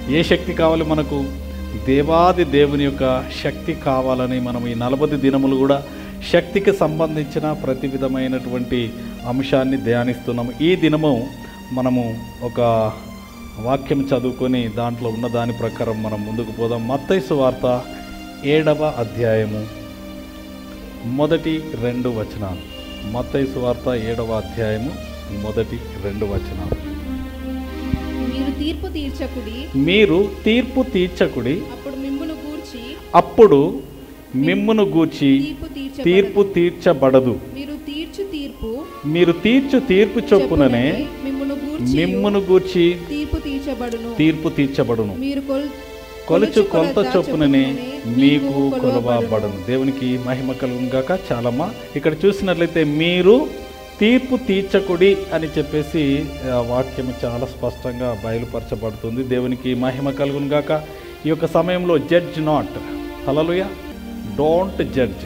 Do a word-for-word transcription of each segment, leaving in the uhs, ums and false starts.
ఏ శక్తి కావాలి మనకు? దేవాది దేవుని యొక్క శక్తి కావాలని మనం ఈ నలభై దినములు కూడా శక్తికి సంబంధించిన ప్రతి విధమైనటువంటి అంశాన్ని ధ్యానిస్తున్నాము. ఈ దినము మనము ఒక వాక్యం చదువుకొని దాంట్లో ఉన్న దాని ప్రకారం మనం ముందుకు పోదాం. మత్తయి సువార్త ఏడవ అధ్యాయము మొదటి రెండు వచనాలు. మత్తయి సువార్త ఏడవ అధ్యాయము మొదటి రెండు వచనాలు. మీరు తీర్పు తీర్చకుడి మీరు తీర్పు తీర్చకుడి అప్పుడు మిమ్మును గూర్చి అప్పుడు మిమ్మును గూర్చి తీర్పు తీర్చ తీర్పు తీర్చబడదు. మీరు తీర్చు తీర్పు మీరు తీర్చు తీర్పు చొప్పుననే మిమ్మును గూర్చి మిమ్మును గూర్చి తీర్పు తీర్చబడును. తీర్పు తీర్చబడును. మీరు కొల్ కొలుచు కొలత చొప్పుననే మీకు కొలవబడును. దేవునికి మహిమ కలుగును గాక. చాలమ్మా ఇక్కడ చూసినట్లయితే మీరు తీర్పు తీర్చకుడి అని చెప్పేసి వాక్యం చాలా స్పష్టంగా బయలుపరచబడుతుంది. దేవునికి మహిమ కలుగును గాక. ఈ యొక్క సమయంలో judge not, hallelujah, don't judge.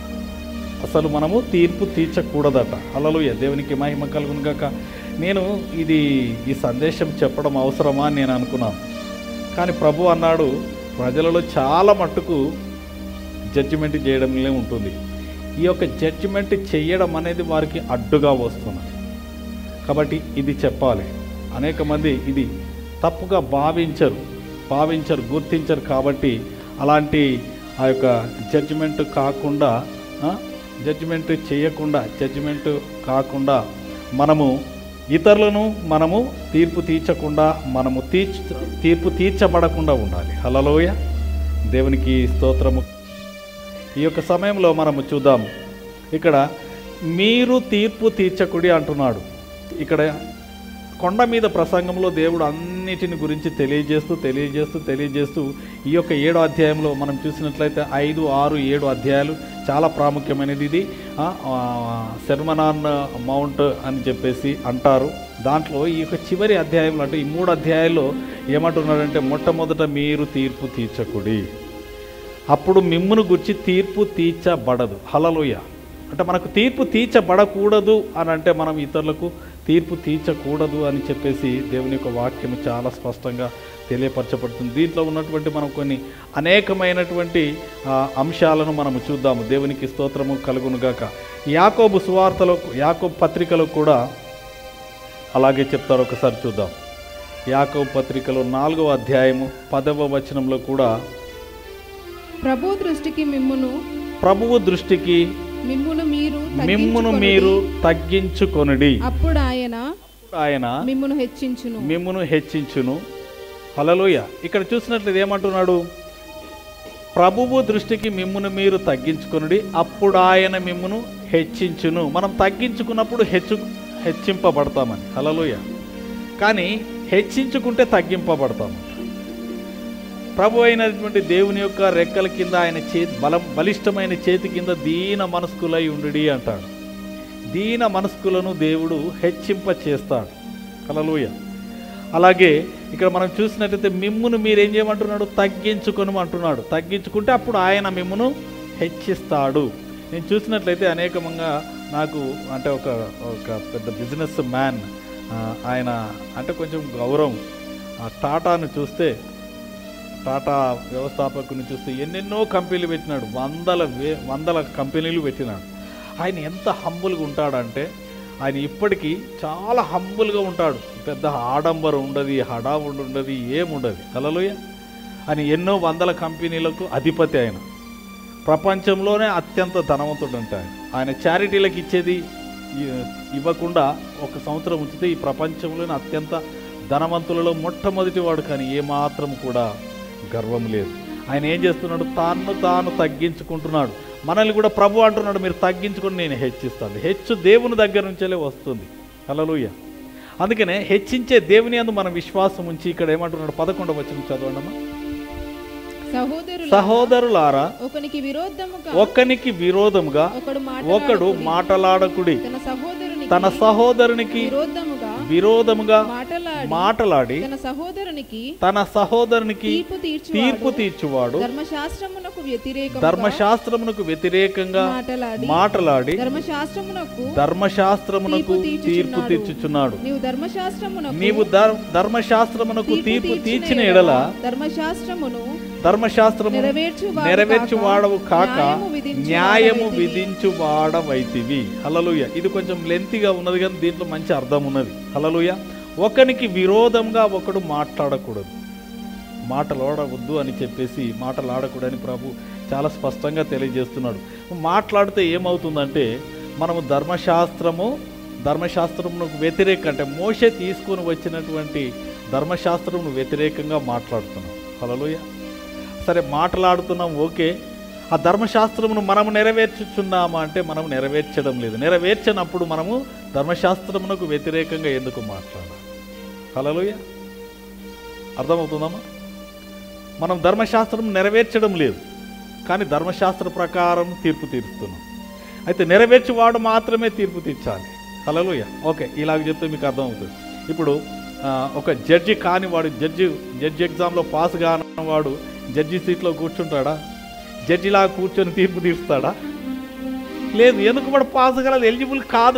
అసలు మనము తీర్పు తీర్చకూడదట. హల్లెలూయా, దేవునికి మహిమ కలుగును గాక. నేను ఇది ఈ సందేశం చెప్పడం అవసరమా అని నేను అనుకున్నాను. కానీ ప్రభు అన్నాడు, ప్రజలలో చాలా మట్టుకు జడ్జిమెంట్ చేయడంలో ఉంటుంది. ఈ యొక్క జడ్జిమెంట్ చేయడం అనేది వారికి అడ్డుగా వస్తున్నది. కాబట్టి ఇది చెప్పాలి. అనేక మంది ఇది తప్పుగా భావించరు భావించరు గుర్తించరు. కాబట్టి అలాంటి ఆ యొక్క జడ్జిమెంట్ కాకుండా జడ్జిమెంట్ చేయకుండా జడ్జిమెంట్ కాకుండా మనము ఇతరులను మనము తీర్పు తీర్చకుండా మనము తీర్చు తీర్పు తీర్చబడకుండా ఉండాలి. హల్లెలూయా, దేవునికి స్తోత్రము. ఈ యొక్క సమయంలో మనము చూద్దాం. ఇక్కడ మీరు తీర్పు తీర్చకుడి అంటున్నాడు. ఇక్కడ కొండ మీద ప్రసంగంలో దేవుడు అన్నిటిని గురించి తెలియజేస్తూ తెలియజేస్తూ తెలియజేస్తూ ఈ యొక్క ఏడో అధ్యాయంలో మనం చూసినట్లయితే ఐదు ఆరు ఏడు అధ్యాయాలు చాలా ప్రాముఖ్యమైనది. ఇది సెర్మన్ ఆన్ మౌంట్ అని చెప్పేసి అంటారు. దాంట్లో ఈ యొక్క చివరి అధ్యాయంలో అంటే ఈ మూడు అధ్యాయాల్లో ఏమంటున్నాడంటే, మొట్టమొదట మీరు తీర్పు తీర్చకుడి, అప్పుడు మిమ్మును గురించి తీర్పు తీర్చబడదు. హల్లెలూయా. అంటే మనకు తీర్పు తీర్చబడకూడదు అని అంటే మనం ఇతరులకు తీర్పు తీర్చకూడదు అని చెప్పేసి దేవుని యొక్క వాక్యం చాలా స్పష్టంగా తెలియపరచబడుతుంది. దీంట్లో ఉన్నటువంటి మనం కొన్ని అనేకమైనటువంటి అంశాలను మనము చూద్దాము. దేవునికి స్తోత్రము కలుగునుగాక. యాకోబు సువార్తలో యాకోబు పత్రికలో కూడా అలాగే చెప్తారు. ఒకసారి చూద్దాం. యాకోబు పత్రికలో నాలుగవ అధ్యాయము పదవ వచనంలో కూడా ప్రభు దృష్టికి మిమ్మును ప్రభువు దృష్టికి మిమ్మును మీరు మిమ్మును మీరు తగ్గించుకొనుడి, అప్పుడు ఆయన ఆయన మిమ్మును హెచ్చించును మిమ్మును హెచ్చించును. హల్లెలూయా. ఇక్కడ చూసినట్లయితే ఏమంటున్నాడు? ప్రభువు దృష్టికి మిమ్మును మీరు తగ్గించుకొనుడి, అప్పుడు ఆయన మిమ్మును హెచ్చించును. మనం తగ్గించుకున్నప్పుడు హెచ్చు హెచ్చింపబడతామని. హల్లెలూయా. కానీ హెచ్చించుకుంటే తగ్గింపబడతాము. ప్రభు అయినటువంటి దేవుని యొక్క రెక్కల కింద ఆయన చేతి బలం బలిష్టమైన చేతి కింద దీన మనస్కులై ఉండుడి అంటాడు. దీన మనస్కులను దేవుడు హెచ్చింప చేస్తాడు. హల్లెలూయా. అలాగే ఇక్కడ మనం చూసినట్లయితే మిమ్మును మీరేం చేయమంటున్నాడు? తగ్గించుకొని అంటున్నాడు. తగ్గించుకుంటే అప్పుడు ఆయన మిమ్మును హెచ్చిస్తాడు. నేను చూసినట్లయితే అనేకంగా నాకు అంటే ఒక ఒక పెద్ద బిజినెస్ మ్యాన్, ఆయన అంటే కొంచెం గౌరవం, టాటాను చూస్తే టాటా వ్యవస్థాపకుని చూస్తే ఎన్నెన్నో కంపెనీలు పెట్టినాడు. వందల వే వందల కంపెనీలు పెట్టినాడు. ఆయన ఎంత హంబుల్గా ఉంటాడంటే ఆయన ఇప్పటికీ చాలా హంబుల్గా ఉంటాడు. పెద్ద ఆడంబరం ఉండదు, హడావుడు ఉండదు, ఏముండదు. హల్లెలూయా. ఆయన ఎన్నో వందల కంపెనీలకు అధిపతి. ఆయన ప్రపంచంలోనే అత్యంత ధనవంతుడు అంటే ఆయన ఆయన చారిటీలకు ఇచ్చేది ఇవ్వకుండా ఒక సంవత్సరం ఉంచితే ఈ ప్రపంచంలోనే అత్యంత ధనవంతులలో మొట్టమొదటి వాడు. కానీ ఏమాత్రం కూడా గర్వం లేదు. ఆయన ఏం చేస్తున్నాడు? తాను తాను తగ్గించుకుంటున్నాడు. మనల్ని కూడా ప్రభు అంటున్నాడు, మీరు తగ్గించుకొని నేను హెచ్చిస్తాను. హెచ్చు దేవుని దగ్గర నుంచే వస్తుంది. హల్లెలూయా. అందుకనే హెచ్చించే దేవుని యందు మనం విశ్వాసం ఉంచి ఇక్కడ ఏమంటున్నాడు? పదకొండవ వచనం చదవండమ్మా. సహోదరులారా, ఒకనికి విరోధముగా ఒకనికి విరోధముగా ఒకడు మాటలాడకుడి, తన సహోదరునికి విరోధముగా మాటలాడి మాటలాడి తన సహోదరునికి తన సహోదరునికి తీర్పు తీర్చువాడు తీర్పు తీర్చువాడు ధర్మశాస్త్రమునకు వ్యతిరేకముగా ధర్మశాస్త్రమునకు వ్యతిరేకంగా మాటలాడి మాటలాడి ధర్మశాస్త్రమునకు ధర్మశాస్త్రమునకు తీర్పు తీర్పు తీర్చుచున్నాడు. తీర్చుచున్నాడు. నీవు ధర్మశాస్త్రమునకు నీవు ధర్- ధర్మశాస్త్రమునకు తీర్పు తీర్చిన ఎడల ధర్మశాస్త్రమును ధర్మశాస్త్రము నెరవేర్చువాడు నెరవేర్చు వాడవు కాక న్యాయము విధించు న్యాయము వాడవైతివి. విధించు వాడవైతివి. హల్లెలూయా. ఇది కొంచెం లెంతిగా ఉన్నది కానీ దీంట్లో మంచి అర్థం ఉన్నది. హల్లెలూయా. ఒకనికి విరోధంగా ఒకడు మాట్లాడకూడదు, మాటలాడవద్దు అని చెప్పేసి మాటలాడకూడదని ప్రభు చాలా స్పష్టంగా తెలియజేస్తున్నాడు. మాట్లాడితే ఏమవుతుందంటే మనము ధర్మశాస్త్రము ధర్మశాస్త్రమునకు వ్యతిరేక అంటే మోషే తీసుకొని వచ్చినటువంటి ధర్మశాస్త్రమును వ్యతిరేకంగా మాట్లాడుతున్నాం. హల్లెలూయా. సరే మాట్లాడుతున్నాం, ఓకే. ఆ ధర్మశాస్త్రమును మనము నెరవేర్చుచున్నామా అంటే మనం నెరవేర్చడం లేదు. నెరవేర్చినప్పుడు మనము ధర్మశాస్త్రమునకు వ్యతిరేకంగా ఎందుకు మాట్లాడాలి? హల్లెలూయా. అర్థమవుతుందమ్మా? మనం ధర్మశాస్త్రం నెరవేర్చడం లేదు, కానీ ధర్మశాస్త్ర ప్రకారం తీర్పు తీరుస్తున్నాం. అయితే నెరవేర్చేవాడు మాత్రమే తీర్పు తీర్చాలి. హల్లెలూయా. ఓకే, ఇలాగ చెప్తే మీకు అర్థమవుతుంది. ఇప్పుడు ఆ, ఒక జడ్జి కాని వాడు జడ్జి జడ్జి ఎగ్జామ్లో పాస్ కానివాడు జడ్జి సీట్లో కూర్చుంటాడా? జడ్జిలా కూర్చొని తీర్పు తీరుస్తాడా? లేదు. ఎందుకు వాడు పాస్ కాలేదు, ఎలిజిబుల్ కాదు,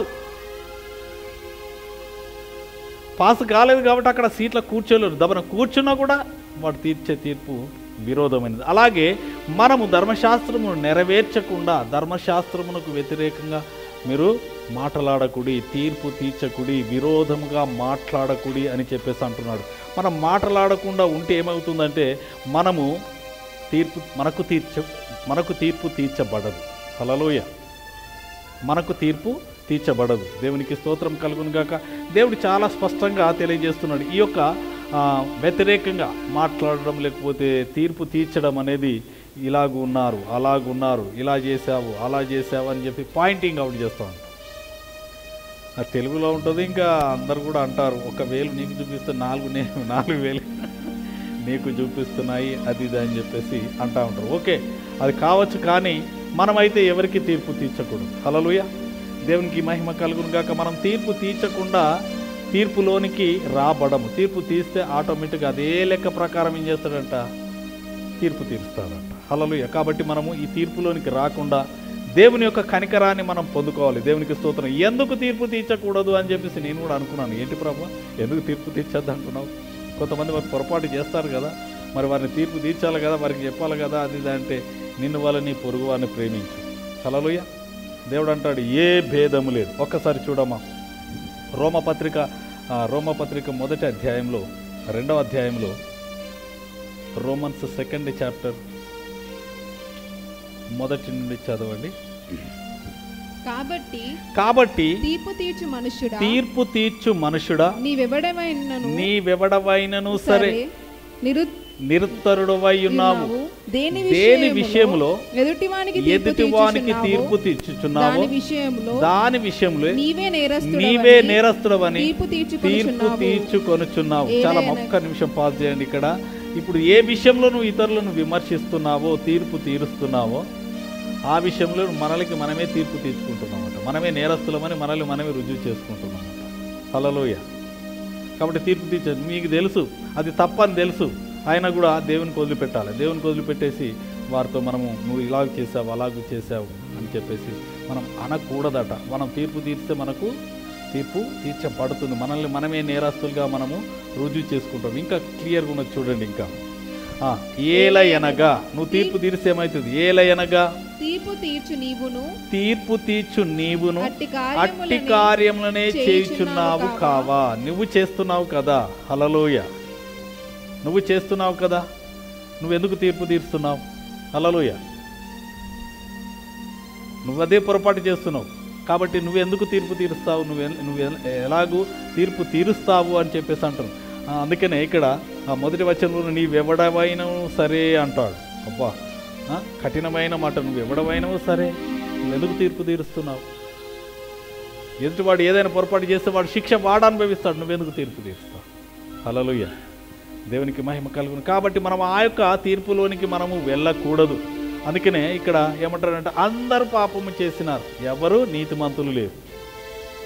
పాస్ కాలేదు కాబట్టి అక్కడ సీట్లో కూర్చోలేరు. దబన కూర్చున్నా కూడా వాడు తీర్చే తీర్పు విరోధమైనది. అలాగే మనము ధర్మశాస్త్రము నెరవేర్చకుండా ధర్మశాస్త్రమునకు వ్యతిరేకంగా మీరు మాట్లాడకుడి, తీర్పు తీర్చకుడి, విరోధముగా మాట్లాడకుడి అని చెప్పేసి అంటున్నాడు. మనం మాట్లాడకుండా ఉంటే ఏమవుతుందంటే మనము తీర్పు మనకు తీర్చ మనకు తీర్పు తీర్చబడదు. హల్లెలూయా. మనకు తీర్పు తీర్చబడదు. దేవునికి స్తోత్రం కలుగును గాక. దేవుడు చాలా స్పష్టంగా తెలియజేస్తున్నాడు. ఈ యొక్క ఆ, వ్యతిరేకంగా మాట్లాడడం లేకపోతే తీర్పు తీర్చడం అనేది ఇలాగ ఉన్నారు, అలాగున్నారు, ఇలా చేసావు, అలా చేసావు అని చెప్పి పాయింటింగ్ అవుట్ చేస్తూ ఉంటాం. అది తెలుగులో ఉంటుంది. ఇంకా అందరు కూడా అంటారు, ఒక వేలు నీకు చూపిస్తే నాలుగు నేను నాలుగు వేలు నీకు చూపిస్తున్నాయి, అది ఇది అని చెప్పేసి అంటూ ఉంటారు. ఓకే, అది కావచ్చు, కానీ మనమైతే ఎవరికి తీర్పు తీర్చకూడదు. హల్లెలూయా. దేవునికి మహిమ కలుగును గాక. మనం తీర్పు తీర్చకుండా తీర్పులోనికి రాబడము. తీర్పు తీస్తే ఆటోమేటిక్గా అదే లెక్క ప్రకారం ఏం చేస్తాడంట? తీర్పు తీరుస్తాడంట. హల్లెలూయా. కాబట్టి మనము ఈ తీర్పులోనికి రాకుండా దేవుని యొక్క కనికరాన్ని మనం పొందుకోవాలి. దేవునికి స్తోత్రం. ఎందుకు తీర్పు తీర్చకూడదు అని చెప్పేసి నేను కూడా అనుకున్నాను. ఏంటి ప్రభు, ఎందుకు తీర్పు తీర్చద్దు అంటున్నావు? కొంతమంది వారు పొరపాటు చేస్తారు కదా, మరి వారిని తీర్పు తీర్చాలి కదా, వారికి చెప్పాలి కదా, అది ఇది అంటే నిన్ను వాళ్ళని పొరుగు వారిని ప్రేమించు. హల్లెలూయా. దేవుడు అంటాడు ఏ భేదము లేదు. ఒక్కసారి చూడమ్మా, రోమపత్రిక రోమపత్రిక మొదటి అధ్యాయంలో రెండవ అధ్యాయంలో రోమన్స్ సెకండ్ చాప్టర్ మొదటి నుండి చదవండి. కాబట్టి కాబట్టి తీర్పు తీర్చు మనుష్యుడా తీర్పు తీర్చు మనుషుడా నీవెవడమైనను నీవెవడవైనను సరే నిరు నిరుత్తరుడవై ఉన్నావు. దేని దేని విషయంలో ఎదుటివానికి ఎదుటివానికి తీర్పు తీర్చుచున్నావు, దాని విషయంలో దాని విషయంలో నీవే నేరస్తుడవని నీవే నేరస్తుడవని తీర్పు తీర్పు తీర్చుకొనుచున్నావు. తీర్చుకొనుచున్నావు. చాలా ఒక్క నిమిషం పాస్ చేయండి ఇక్కడ. ఇప్పుడు ఏ విషయంలో నువ్వు ఇతరులను విమర్శిస్తున్నావో, తీర్పు తీరుస్తున్నావో, ఆ విషయంలో మనలకి మనమే తీర్పు తీర్చుకుంటున్నామట. మనమే నేరస్తులమని మనల్ని మనమే రుజువు చేసుకుంటున్నామట. హల్లెలూయా. కాబట్టి తీర్పు తీర్చదు. మీకు తెలుసు అది తప్పని తెలుసు, ఆయన కూడా దేవునికి వదిలిపెట్టాలి. దేవునికి వదిలిపెట్టేసి వారితో మనము నువ్వు ఇలాగ చేసావు, అలాగ చేసావు అని చెప్పేసి మనం అనకూడదట. మనం తీర్పు తీర్స్తే మనకు తీర్పు తీర్చబడుతుంది. మనల్ని మనమే నేరస్తులుగా మనము రుజువు చేసుకుంటాం. ఇంకా క్లియర్గా ఉన్నది చూడండి. ఇంకా ఏలయనగా నువ్వు తీర్పు తీరిస్తే ఏమవుతుంది? ఏలయనగా తీర్పు తీర్చు నీవును తీర్పు తీర్చు నీవును అట్టి అట్టి కార్యములనే చేయుచున్నావు కావా? నువ్వు చేస్తున్నావు కదా. హల్లెలూయా. నువ్వు చేస్తున్నావు కదా, నువ్వెందుకు తీర్పు తీరుస్తున్నావు? హల్లెలూయా. నువ్వు అదే పొరపాటు చేస్తున్నావు కాబట్టి నువ్వెందుకు తీర్పు తీరుస్తావు? నువ్వు నువ్వు ఎలాగూ తీర్పు తీరుస్తావు అని చెప్పేసి అంటారు. అందుకనే ఇక్కడ ఆ మొదటి వచనంలో నీవెవడవైనవు సరే అంటాడు. అబ్బా, కఠినమైన మాట. నువ్వెవడవైనవు సరే, నువ్వెందుకు తీర్పు తీరుస్తున్నావు? ఎదుటివాడు ఏదైనా పొరపాటు చేస్తే వాడు శిక్ష వాడు అనుభవిస్తాడు, నువ్వెందుకు తీర్పు తీరుస్తావు? హల్లెలూయా. దేవునికి మహిమ కలుగును. కాబట్టి మనం ఆ యొక్క తీర్పులోనికి మనము వెళ్ళకూడదు. అందుకనే ఇక్కడ ఏమంటారంటే అందరూ పాపము చేసినారు, ఎవరు నీతిమంతులు లేరు.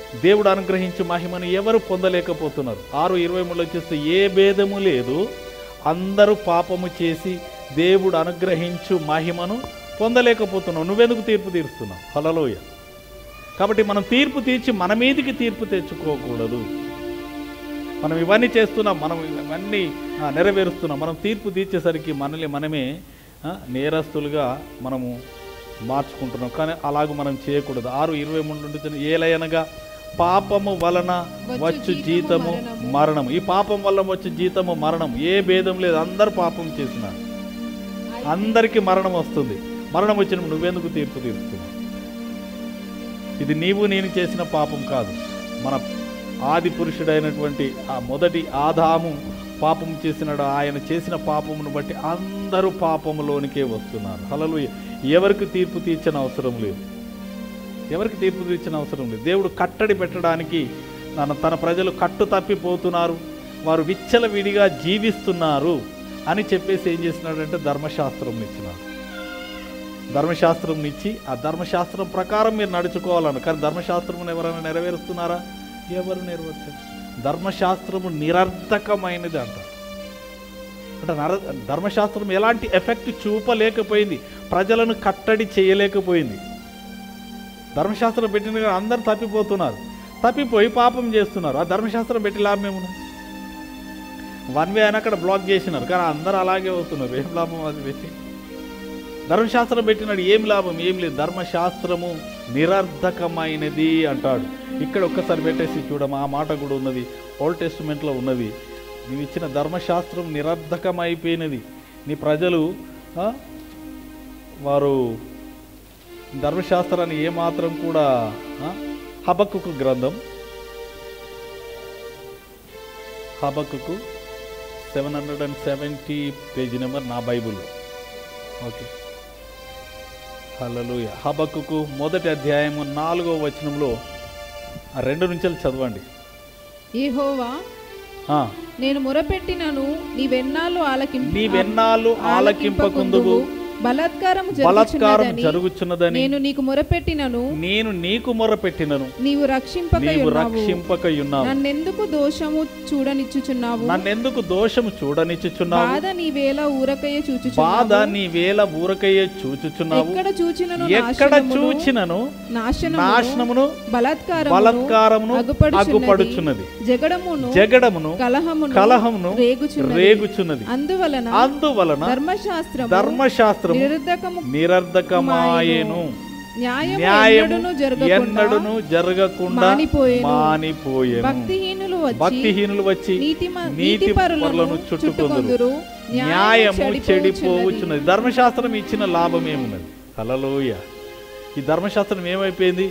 దేవుడు అనుగ్రహించు మహిమను ఎవరు పొందలేకపోతున్నారు. ఆరు ఇరవై మూడులో చూస్తే ఏ భేదము లేదు, అందరూ పాపము చేసి దేవుడు అనుగ్రహించు మహిమను పొందలేకపోతున్నావు. నువ్వెందుకు తీర్పు తీరుస్తున్నావు? హల్లెలూయ. కాబట్టి మనం తీర్పు తీర్చి మన మీదికి తీర్పు తెచ్చుకోకూడదు. మనం ఇవన్నీ చేస్తున్నాం, మనం ఇవన్నీ నెరవేరుస్తున్నాం. మనం తీర్పు తీర్చేసరికి మనల్ని మనమే నేరస్తులుగా మనము మార్చుకుంటున్నాం. కానీ అలాగ మనం చేయకూడదు. ఆరు ఇరవై మూడు నుండి ఏలయనగా పాపము వలన వచ్చు జీతము మరణం. ఈ పాపం వల్ల వచ్చే జీతము మరణం. ఏ భేదం లేదు, అందరు పాపం చేసినారు, అందరికీ మరణం వస్తుంది. మరణం వచ్చినప్పుడు నువ్వెందుకు తీర్పు తీరుస్తున్నావు? ఇది నీవు నేను చేసిన పాపం కాదు. మన ఆది పురుషుడైనటువంటి ఆ మొదటి ఆదాము పాపం చేసినాడు. ఆయన చేసిన పాపమును బట్టి అందరూ పాపములోనికే వస్తున్నారు. హల్లెలూయ. ఎవరికి తీర్పు తీర్చిన అవసరం లేదు, ఎవరికి తీర్పు తీర్చిన అవసరం లేదు. దేవుడు కట్టడి పెట్టడానికి తన తన ప్రజలు కట్టు తప్పిపోతున్నారు, వారు విచ్చలవిడిగా జీవిస్తున్నారు అని చెప్పేసి ఏం చేసినాడంటే ధర్మశాస్త్రం ఇచ్చినాడు. ధర్మశాస్త్రం ఇచ్చి ఆ ధర్మశాస్త్రం ప్రకారం మీరు నడుచుకోవాలను. కానీ ధర్మశాస్త్రమును ఎవరైనా నెరవేరుస్తున్నారా? ఎవరు నెరవేర్చారు? ధర్మశాస్త్రము నిరర్థకమైనది అంటారు. అంటే నర ధర్మశాస్త్రం ఎలాంటి ఎఫెక్ట్ చూపలేకపోయింది, ప్రజలను కట్టడి చేయలేకపోయింది. ధర్మశాస్త్రం పెట్టిన అందరు తప్పిపోతున్నారు, తప్పిపోయి పాపం చేస్తున్నారు. ఆ ధర్మశాస్త్రం పెట్టి లాభం ఏమున్నది? వన్ వే అని అక్కడ బ్లాక్ చేసినారు, కానీ అందరూ అలాగే వస్తున్నారు. ఏం లాభం అది పెట్టి? ధర్మశాస్త్రం పెట్టినాడు, ఏం లాభం? ఏం లేదు. ధర్మశాస్త్రము నిరర్థకమైనది అంటాడు. ఇక్కడ ఒక్కసారి పెట్టేసి చూడమా, ఆ మాట కూడా ఉన్నది, ఓల్డ్ టెస్టిమెంట్లో ఉన్నది. నీవు ఇచ్చిన ధర్మశాస్త్రం నిరర్థకమైపోయినది. నీ ప్రజలు వారు ధర్మశాస్త్రాన్ని ఏమాత్రం కూడా హబక్కుకు గ్రంథం Habakkuk seven hundred and seventy page number నా బైబుల్. Okay, hallelujah. హబక్కుకు మొదటి అధ్యాయము నాలుగో వచనంలో ఆ రెండు నుంచి చదవండి. యెహోవా, నేను మొరపెట్టినను నీవెన్నాళ్ళు ఆలకింప నీవెన్నాళ్ళు ఆలకింపకుందువు, బలాత్కారము బలాత్కారం జరుగుచున్నదని నేను నీకు మొరపెట్టినను నేను నీకు మొరపెట్టినను నీవు రక్షింపక నీవు రక్షింపకయున్నావు. నన్నెందుకు దోషము చూడనిచ్చుచున్నావు? నన్నెందుకు దోషము చూడనిచ్చుచున్నావు? బాధ నీవేళ ఊరకయ్య చూచుచున్నావు. బాధ నీవేళ ఊరకయ్య చూచుచున్నావు. ఎక్కడ చూచినను ఎక్కడ చూచినను నాశనమును బలాత్కారము బలాత్కారమును అగుపడుచున్నది. జగడమును జగడమును కలహమును కలహమును రేగుచున్నది. రేగుచున్నది. అందువలన అందువలన ధర్మశాస్త్రము ధర్మశాస్త్రం నిరర్ధకమాయెను, న్యాయము ఎన్నడును జరగకుండా మానిపోయెను. భక్తిహీనులు వచ్చి నీతిపరులను చుట్టుకొందురు, న్యాయము చెడిపోవచ్చున్నది. ధర్మశాస్త్రం ఇచ్చిన లాభం ఏమున్నది? హల్లెలూయ. ఈ ధర్మశాస్త్రం ఏమైపోయింది?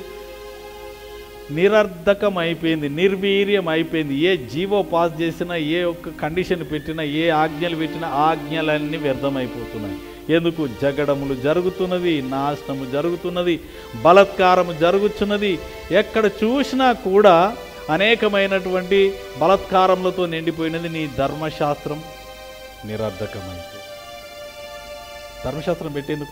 నిరర్ధకం అయిపోయింది, నిర్వీర్యం అయిపోయింది. ఏ జీవో పాస్ చేసినా, ఏ ఒక్క కండిషన్ పెట్టినా, ఏ ఆజ్ఞలు పెట్టినా ఆజ్ఞలన్నీ వ్యర్థమైపోతున్నాయి. ఎందుకు? జగడములు జరుగుతున్నది, నాశనము జరుగుతున్నది, బలాత్కారము జరుగుతున్నది. ఎక్కడ చూసినా కూడా అనేకమైనటువంటి బలాత్కారములతో నిండిపోయినది. నీ ధర్మశాస్త్రం నిరర్ధకమైంది. ధర్మశాస్త్రం పెట్టేందుకు?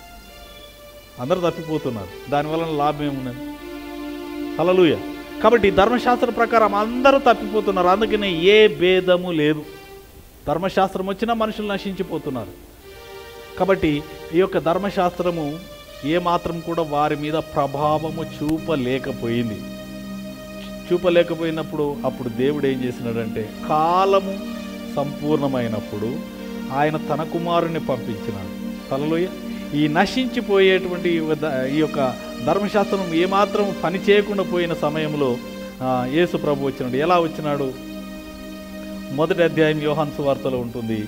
అందరూ తప్పిపోతున్నారు, దానివల్ల లాభం ఏమున్నది? హల్లెలూయ. కాబట్టి ధర్మశాస్త్రం ప్రకారం అందరూ తప్పిపోతున్నారు, అందుకనే ఏ భేదము లేదు. ధర్మశాస్త్రం వచ్చినా మనుషులు నశించిపోతున్నారు. కాబట్టి ఈ యొక్క ధర్మశాస్త్రము ఏమాత్రం కూడా వారి మీద ప్రభావము చూపలేకపోయింది. చూపలేకపోయినప్పుడు అప్పుడు దేవుడు ఏం చేసినాడంటే, కాలము సంపూర్ణమైనప్పుడు ఆయన తన కుమారుని పంపించినాడు. హల్లెలూయ. ఈ నశించిపోయేటువంటి ఈ యొక్క ధర్మశాస్త్రం ఏమాత్రం పని చేయకుండా పోయిన సమయంలో యేసు ప్రభు వచ్చినాడు. ఎలా వచ్చినాడు? మొదటి అధ్యాయం యోహాను సువార్తలో ఉంటుంది.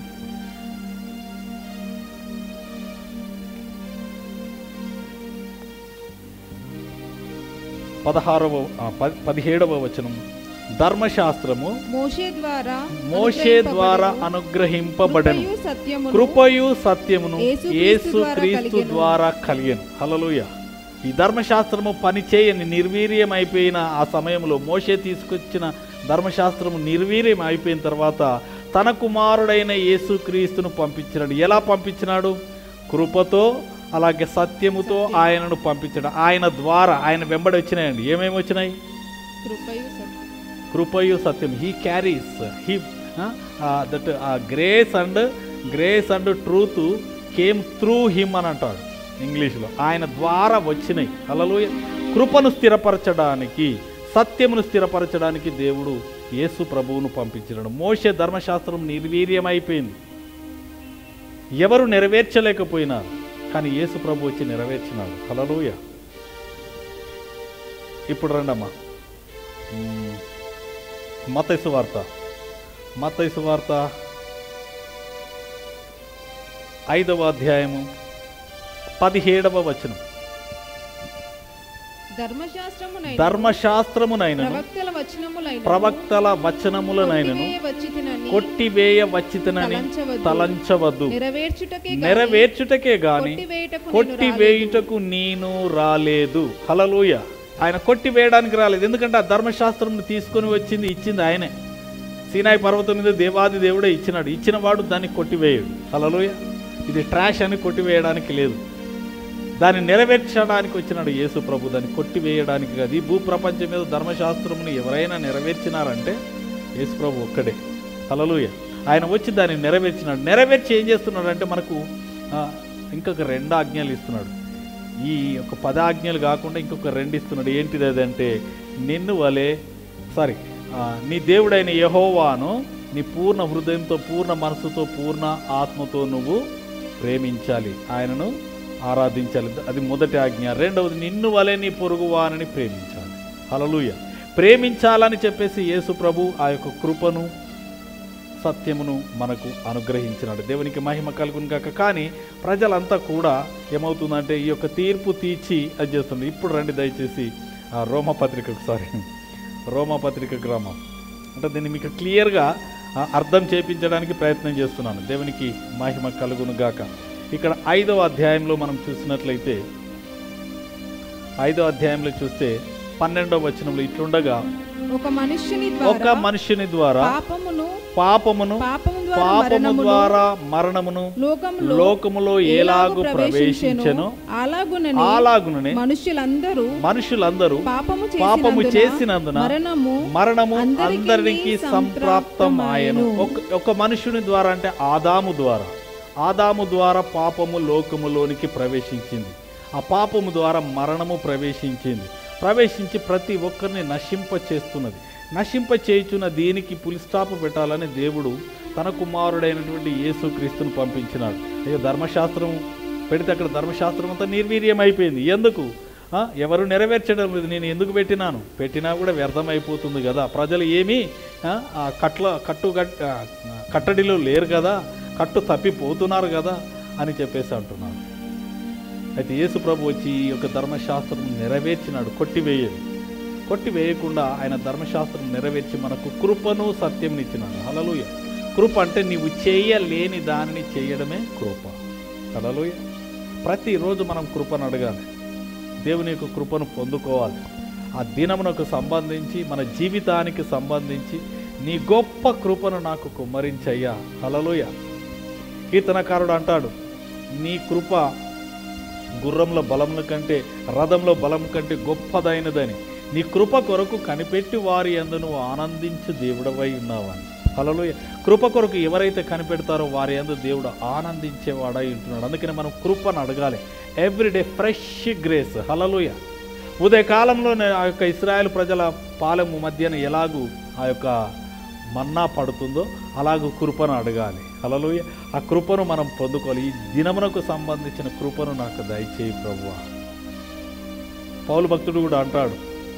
పదహారవ పదిహేడవ వచనం. ధర్మశాస్త్రము మోషే ద్వారా మోషే ద్వారా అనుగ్రహింపబడెను, కృపయు సత్యమును యేసు క్రీస్తు ద్వారా కలిగెను. హల్లెలూయా. ఈ ధర్మశాస్త్రము పనిచేయని నిర్వీర్యం అయిపోయిన ఆ సమయంలో మోషే తీసుకొచ్చిన ధర్మశాస్త్రము నిర్వీర్యం అయిపోయిన తర్వాత తన కుమారుడైన యేసు క్రీస్తును పంపించినాడు. ఎలా పంపించినాడు? కృపతో అలాగే సత్యముతో ఆయనను పంపించాడు. ఆయన ద్వారా, ఆయన వెంబడి వచ్చినాయండి. ఏమేమి వచ్చినాయి? కృపయు సత్యం. కృపయు సత్యం. He carries he that grace and grace and truth came through him అని అంటాడు ఇంగ్లీష్లో. ఆయన ద్వారా వచ్చినాయి. హల్లెలూయా. కృపను స్థిరపరచడానికి, సత్యమును స్థిరపరచడానికి దేవుడు యేసు ప్రభువును పంపించినాడు. మోషే ధర్మశాస్త్రం నిర్వీర్యమైపోయింది, ఎవరు నెరవేర్చలేకపోయినారు, కానీ యేసు ప్రభు వచ్చి నెరవేర్చినాడు. హల్లెలూయా. ఇప్పుడు రండమ్మా, మత్తయి సువార్త మత్తయి సువార్త ఐదవ అధ్యాయము పదిహేడవ వచనం. ధర్మశాస్త్రమునైనను ధర్మశాస్త్రమునైనను ప్రవక్తల వచనములైనను ప్రవక్తల వచనములనైనను కొట్టివేయవచ్చితినని కొట్టివేయవచ్చితనని తలంచవద్దు. తలంచవద్దు. నెరవేర్చుటకే గాని నెరవేర్చుటకే గాని కొట్టివేయుటకు నేను కొట్టివేయుటకు నేను రాలేదు. హల్లెలూయా. ఆయన కొట్టివేయడానికి రాలేదు, ఎందుకంటే ఆ ధర్మశాస్త్రం తీసుకొని వచ్చింది ఇచ్చింది ఆయనే. సీనాయి పర్వతం మీద దేవాది దేవుడే ఇచ్చినాడు. ఇచ్చిన వాడు దాన్ని కొట్టివేయడు. హల్లెలూయా. ఇది ట్రాష్ అని కొట్టివేయడానికి లేదు, దాన్ని నెరవేర్చడానికి వచ్చినాడు యేసు ప్రభు, దాన్ని కొట్టివేయడానికి కాదు. ఈ భూప్రపంచం మీద ధర్మశాస్త్రమును ఎవరైనా నెరవేర్చినారంటే యేసు ప్రభు ఒక్కడే. హల్లెలూయా. ఆయన వచ్చి దాన్ని నెరవేర్చినాడు. నెరవేర్చి ఏం చేస్తున్నాడు అంటే మనకు ఇంకొక రెండు ఆజ్ఞలు ఇస్తున్నాడు. ఈ ఒక పదాజ్ఞలు కాకుండా ఇంకొక రెండు ఇస్తున్నాడు. ఏంటిది అదంటే, నిన్ను వలె సారీ నీ దేవుడైన యెహోవాను నీ పూర్ణ హృదయంతో, పూర్ణ మనసుతో, పూర్ణ ఆత్మతో నువ్వు ప్రేమించాలి, ఆయనను ఆరాధించాలి. అది మొదటి ఆజ్ఞ. రెండవది, నిన్ను వలె నీ పొరుగువానని ప్రేమించాలి. హల్లెలూయా. ప్రేమించాలని చెప్పేసి యేసు ప్రభు ఆ యొక్క కృపను, సత్యమును మనకు అనుగ్రహించినాడు. దేవునికి మహిమ కలుగును గాక. కానీ ప్రజలంతా కూడా ఏమవుతుందంటే ఈ యొక్క తీర్పు తీర్చి అది చేస్తుంది. ఇప్పుడు రండి దయచేసి ఆ రోమపత్రికకు సారీ రోమపత్రిక గ్రామం అంటే దీన్ని మీకు క్లియర్గా అర్థం చేయించడానికి ప్రయత్నం చేస్తున్నాను. దేవునికి మహిమ కలుగును గాక. ఇక్కడ ఐదవ అధ్యాయంలో మనం చూసినట్లయితే, ఐదవ అధ్యాయంలో చూస్తే పన్నెండవ వచనంలో ఇట్లుండగా ఒక మనుష్యుని ఒక ద్వారా మనుష్యుని ద్వారా పాపమును పాపమును పాపము ద్వారా పాపము మరణమును ద్వారా మరణమును లోకములో లోకములో ఎలాగు ప్రవేశించెను అలాగుననే అలాగుననే మనుషులందరూ మనుషులందరూ పాపము పాపము చేసినందున చేసినందున మరణము మరణము అందరికీ అందరికి సంప్రాప్తమాయెను. సంప్రాప్తమాయెను. ఒక ఒక మనుషుని ద్వారా అంటే ఆదాము ద్వారా ఆదాము ద్వారా పాపము లోకములోనికి ప్రవేశించింది. ఆ పాపము ద్వారా మరణము ప్రవేశించింది. ప్రవేశించి ప్రతి ఒక్కరిని నశింప చేస్తున్నది. నశింప చేయుచున్న దీనికి పులి స్టాప్ పెట్టాలని దేవుడు తన కుమారుడైనటువంటి యేసుక్రీస్తును పంపించినాడు. అయ్యో, ధర్మశాస్త్రం పెడితే అక్కడ ధర్మశాస్త్రం అంతా నిర్వీర్యం అయిపోయింది. ఎందుకు? ఎవరు నెరవేర్చడం లేదు. నేను ఎందుకు పెట్టినాను? పెట్టినా కూడా వ్యర్థమైపోతుంది కదా. ప్రజలు ఏమీ ఆ కట్ల కట్టు కట్టడిలో లేరు కదా, కట్టు తప్పిపోతున్నారు కదా అని చెప్పేసి అంటున్నాను. అయితే యేసు ప్రభు వచ్చి ఈ యొక్క ధర్మశాస్త్రం నెరవేర్చినాడు, కొట్టివేయదు. కొట్టివేయకుండా ఆయన ధర్మశాస్త్రం నెరవేర్చి మనకు కృపను సత్యం ఇచ్చినాడు. హల్లెలూయా. కృప అంటే నీవు చేయలేని దానిని చేయడమే కృప. హల్లెలూయా. ప్రతిరోజు మనం కృపను అడగాలి, దేవుని యొక్క కృపను పొందుకోవాలి. ఆ దినమునకు సంబంధించి, మన జీవితానికి సంబంధించి నీ గొప్ప కృపను నాకు కుమ్మరించయ్యా. హల్లెలూయా. కీర్తనకారుడు అంటాడు, నీ కృప గుర్రంలో బలముల కంటే, రథంలో బలం కంటే గొప్పదైనదని, నీ కృప కొరకు కనిపెట్టి వారి యందు నువ్వు ఆనందించు దేవుడవై ఉన్నావని. హల్లెలూయా. కృప కొరకు ఎవరైతే కనిపెడతారో వారి యందు దేవుడు ఆనందించేవాడై ఉంటున్నాడు. అందుకని మనం కృపను అడగాలి. Everyday fresh grace. హల్లెలూయా. ఉదయకాలంలో ఆ యొక్క ఇశ్రాయేలు ప్రజల పాలెము మధ్యన ఎలాగూ ఆ యొక్క మన్నా పడుతుందో అలాగూ కృపను అడగాలి. హల్లెలూయా. ఆ కృపను మనం పొందుకోవాలి. ఈ దినమునకు సంబంధించిన కృపను నాకు దయచేయి ప్రభువా. పౌలు భక్తుడు కూడా అంటాడు,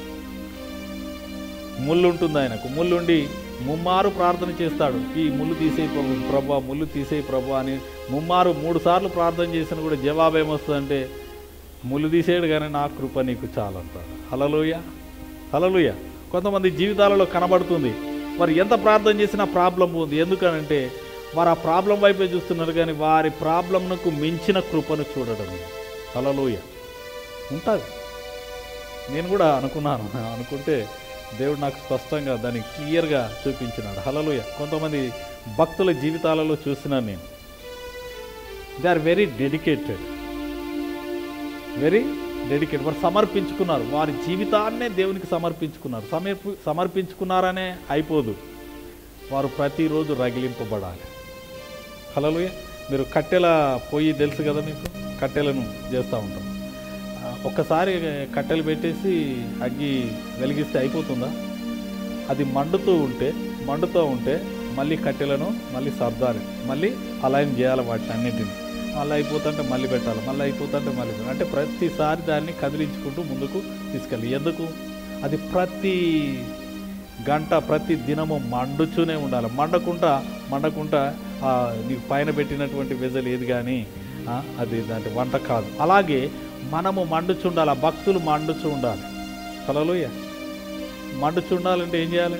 ముళ్ళు ఉంటుంది ఆయనకు, ముళ్ళుండి ముమ్మారు ప్రార్థన చేస్తాడు, ఈ ముళ్ళు తీసేయి ప్రభు ప్రభా ముళ్ళు తీసేయి ప్రభా అని ముమ్మారు మూడు సార్లు ప్రార్థన చేసిన కూడా జవాబు ఏమొస్తుందంటే, ముళ్ళు తీసేయడు కానీ నా కృప నీకు చాలంటాడు. హల్లెలూయా. హల్లెలూయా. కొంతమంది జీవితాలలో కనబడుతుంది, వారు ఎంత ప్రార్థన చేసినా ప్రాబ్లం ఉంది. ఎందుకనంటే వారు ఆ ప్రాబ్లం వైపే చూస్తున్నారు కానీ వారి ప్రాబ్లంకు మించిన కృపను చూడడం. హల్లెలూయా. ఉంటుంది. నేను కూడా అనుకున్నాను, అనుకుంటే దేవుడు నాకు స్పష్టంగా దాన్ని క్లియర్గా చూపించినాడు. హల్లెలూయా. కొంతమంది భక్తుల జీవితాలలో చూసినాను నేను. They are very dedicated, very dedicate, వారు సమర్పించుకున్నారు, వారి జీవితాన్నే దేవునికి సమర్పించుకున్నారు. సమర్పి సమర్పించుకున్నారనే అయిపోదు, వారు ప్రతిరోజు రగిలింపబడాలి. హల్లెలూయా. మీరు కట్టెల పొయ్యి తెలుసు కదా, మీకు కట్టెలను చేస్తూ ఉంటాం. ఒక్కసారి కట్టెలు పెట్టేసి అగ్గి వెలిగిస్తే అయిపోతుందా? అది మండుతూ ఉంటే మండుతూ ఉంటే మళ్ళీ కట్టెలను మళ్ళీ సర్దాలి, మళ్ళీ అలైన్ చేయాలి వాటిని అన్నింటినీ. మళ్ళీ అయిపోతుంటే మళ్ళీ పెట్టాలి, మళ్ళీ అయిపోతుంటే మళ్ళీ పెట్టాలి. అంటే ప్రతిసారి దాన్ని కదిలించుకుంటూ ముందుకు తీసుకెళ్ళి. ఎందుకు? అది ప్రతి గంట ప్రతి దినము మండుతూనే ఉండాలి. మండకుండా మండకుండా నీకు పైన పెట్టినటువంటి వెజలు ఏది కానీ అది దాంట్లో వంట కాదు. అలాగే మనము మండుచు ఉండాలి, ఆ భక్తులు మండుచు ఉండాలి. హల్లెలూయా. మండుచు ఉండాలంటే ఏం చేయాలి?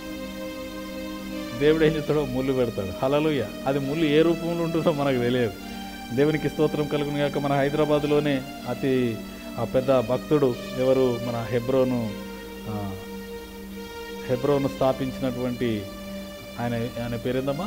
దేవుడు ఏం చేస్తాడో ముళ్ళు పెడతాడు. హల్లెలూయా. అది ముళ్ళు ఏ రూపంలో ఉంటుందో మనకు తెలియదు. దేవునికి స్తోత్రం కలుగును గాక. మన హైదరాబాద్లోనే అతి ఆ పెద్ద భక్తుడు ఎవరు? మన హెబ్రోను హెబ్రోను స్థాపించినటువంటి ఆయన ఆయన పేరేందమ్మా?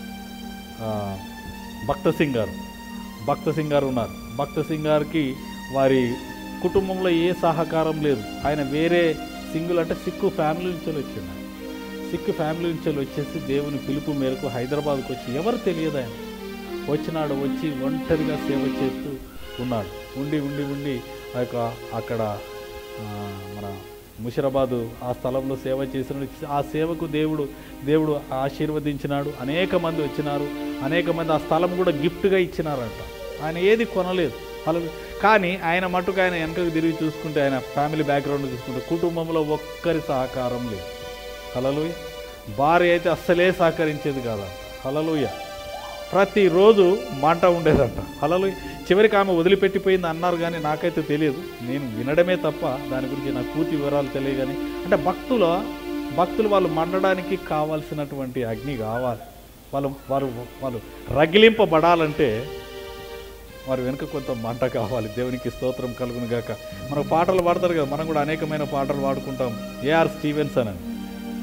భక్త సింగ్ గారు. భక్త సింగ్ గారు ఉన్నారు. భక్త సింగ్ గారికి వారి కుటుంబంలో ఏ సహకారం లేదు. ఆయన వేరే సింగుల్ అంటే సిక్కు ఫ్యామిలీ నుంచి వచ్చిండు. సిక్కు ఫ్యామిలీ నుంచి వచ్చేసి దేవుని పిలుపు మేరకు హైదరాబాద్కు వచ్చి, ఎవరు తెలియదు ఆయన వచ్చినాడు. వచ్చి ఒంటరిగా సేవ చేస్తూ ఉన్నాడు. ఉండి ఉండి ఉండి ఆ యొక్క అక్కడ మన ముషిరాబాదు ఆ స్థలంలో సేవ చేసిన ఆ సేవకు దేవుడు దేవుడు ఆశీర్వదించినాడు. అనేక మంది వచ్చినారు, అనేక మంది ఆ స్థలం కూడా గిఫ్ట్గా ఇచ్చినారంట. ఆయన ఏది కొనలేదు. అలా కానీ ఆయన మటుకు ఆయన వెనకకు తిరిగి చూసుకుంటే, ఆయన ఫ్యామిలీ బ్యాక్గ్రౌండ్ చూసుకుంటే కుటుంబంలో ఒక్కరి సహకారం లేదు. హల్లెలూయా. భార్య అయితే అస్సలే సహకరించేది కాదంట. హల్లెలూయా. ప్రతిరోజు మంట ఉండేదంట. హల్లెలూయా. చివరికి ఆమె వదిలిపెట్టిపోయింది అన్నారు, కానీ నాకైతే తెలియదు, నేను వినడమే తప్ప దాని గురించి నాకు పూర్తి వివరాలు తెలియదు. కానీ అంటే భక్తుల భక్తులు వాళ్ళు మండడానికి కావాల్సినటువంటి అగ్ని కావాలి. వాళ్ళు వారు వాళ్ళు రగిలింపబడాలంటే వారు వెనుక కొంత మంట కావాలి. దేవునికి స్తోత్రం కలుగును గాక. మనకు పాటలు పాడతారు కదా, మనం కూడా అనేకమైన పాటలు పాడుకుంటాం. ఏఆర్ స్టీవెన్సన్ అని,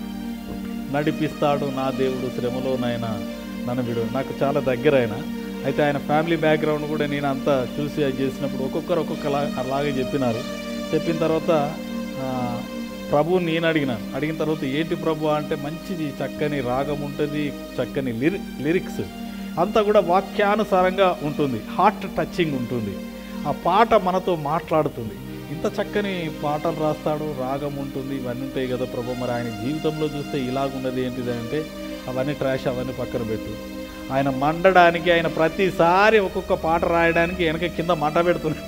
నడిపిస్తాడు నా దేవుడు శ్రమలోనైనా నన్ను విడు, నాకు చాలా దగ్గర ఆయన. అయితే ఆయన ఫ్యామిలీ బ్యాక్గ్రౌండ్ కూడా నేను అంతా చూసి అది చేసినప్పుడు ఒక్కొక్కరు ఒక్కొక్కలా అలాగే చెప్పినారు. చెప్పిన తర్వాత ప్రభువు నేను అడిగినాను. అడిగిన తర్వాత ఏంటి ప్రభు అంటే, మంచిది చక్కని రాగం ఉంటుంది, చక్కని లిరి లిరిక్స్ అంతా కూడా వాక్యానుసారంగా ఉంటుంది, హార్ట్ టచింగ్ ఉంటుంది, ఆ పాట మనతో మాట్లాడుతుంది. ఇంత చక్కని పాటలు రాస్తాడు, రాగం ఉంటుంది, ఇవన్నీ ఉంటాయి కదా ప్రభు. మరి ఆయన జీవితంలో చూస్తే ఇలాగున్నది ఏంటిది అంటే, అవన్నీ ట్రాష్, అవన్నీ పక్కన పెట్టు. ఆయన మండడానికి, ఆయన ప్రతిసారి ఒక్కొక్క పాట రాయడానికి వెనక కింద మంట పెడుతున్నాడు.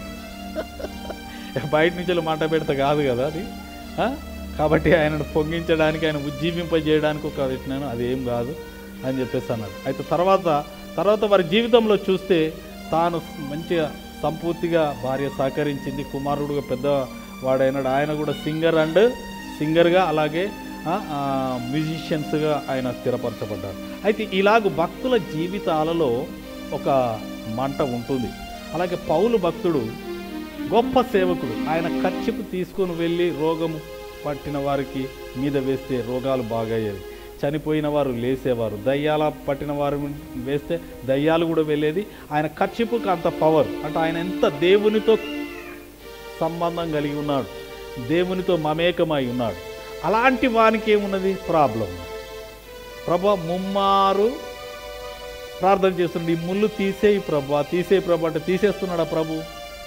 బయట నుంచి మంట పెడతా కాదు కదా అది. కాబట్టి ఆయనను పొంగించడానికి, ఆయన ఉజ్జీవింపజేయడానికి ఒక పెట్టినాను, అది ఏం కాదు అని చెప్పేసి అన్నాడు. అయితే తర్వాత తర్వాత వారి జీవితంలో చూస్తే తాను మంచిగా సంపూర్తిగా భార్య సహకరించింది, కుమారుడుగా పెద్ద వాడైనాడు. ఆయన కూడా సింగర్ అండ్ సింగర్గా అలాగే మ్యూజిషియన్స్గా ఆయన స్థిరపరచబడ్డారు. అయితే ఇలాగ భక్తుల జీవితాలలో ఒక మంట ఉంటుంది. అలాగే పౌలు భక్తుడు గొప్ప సేవకుడు. ఆయన ఖర్చుకు తీసుకొని వెళ్ళి రోగము పట్టిన వారికి మీద వేస్తే రోగాలు బాగయ్యేవి, చనిపోయిన వారు లేసేవారు, దయ్యాల పట్టిన వారు వేస్తే దయ్యాలు కూడా వెళ్ళేది. ఆయన ఖర్చుకు అంత పవర్. అంటే ఆయన ఎంత దేవునితో సంబంధం కలిగి ఉన్నాడు, దేవునితో మమేకమై ఉన్నాడు. అలాంటి వానికి ఏమున్నది? ప్రాబ్లం. ప్రభా ముమ్మారు ప్రార్థన చేస్తుండే, ఈ ముళ్ళు తీసేయి ప్రభా, తీసేయి ప్రభా అంటే తీసేస్తున్నాడా ప్రభు?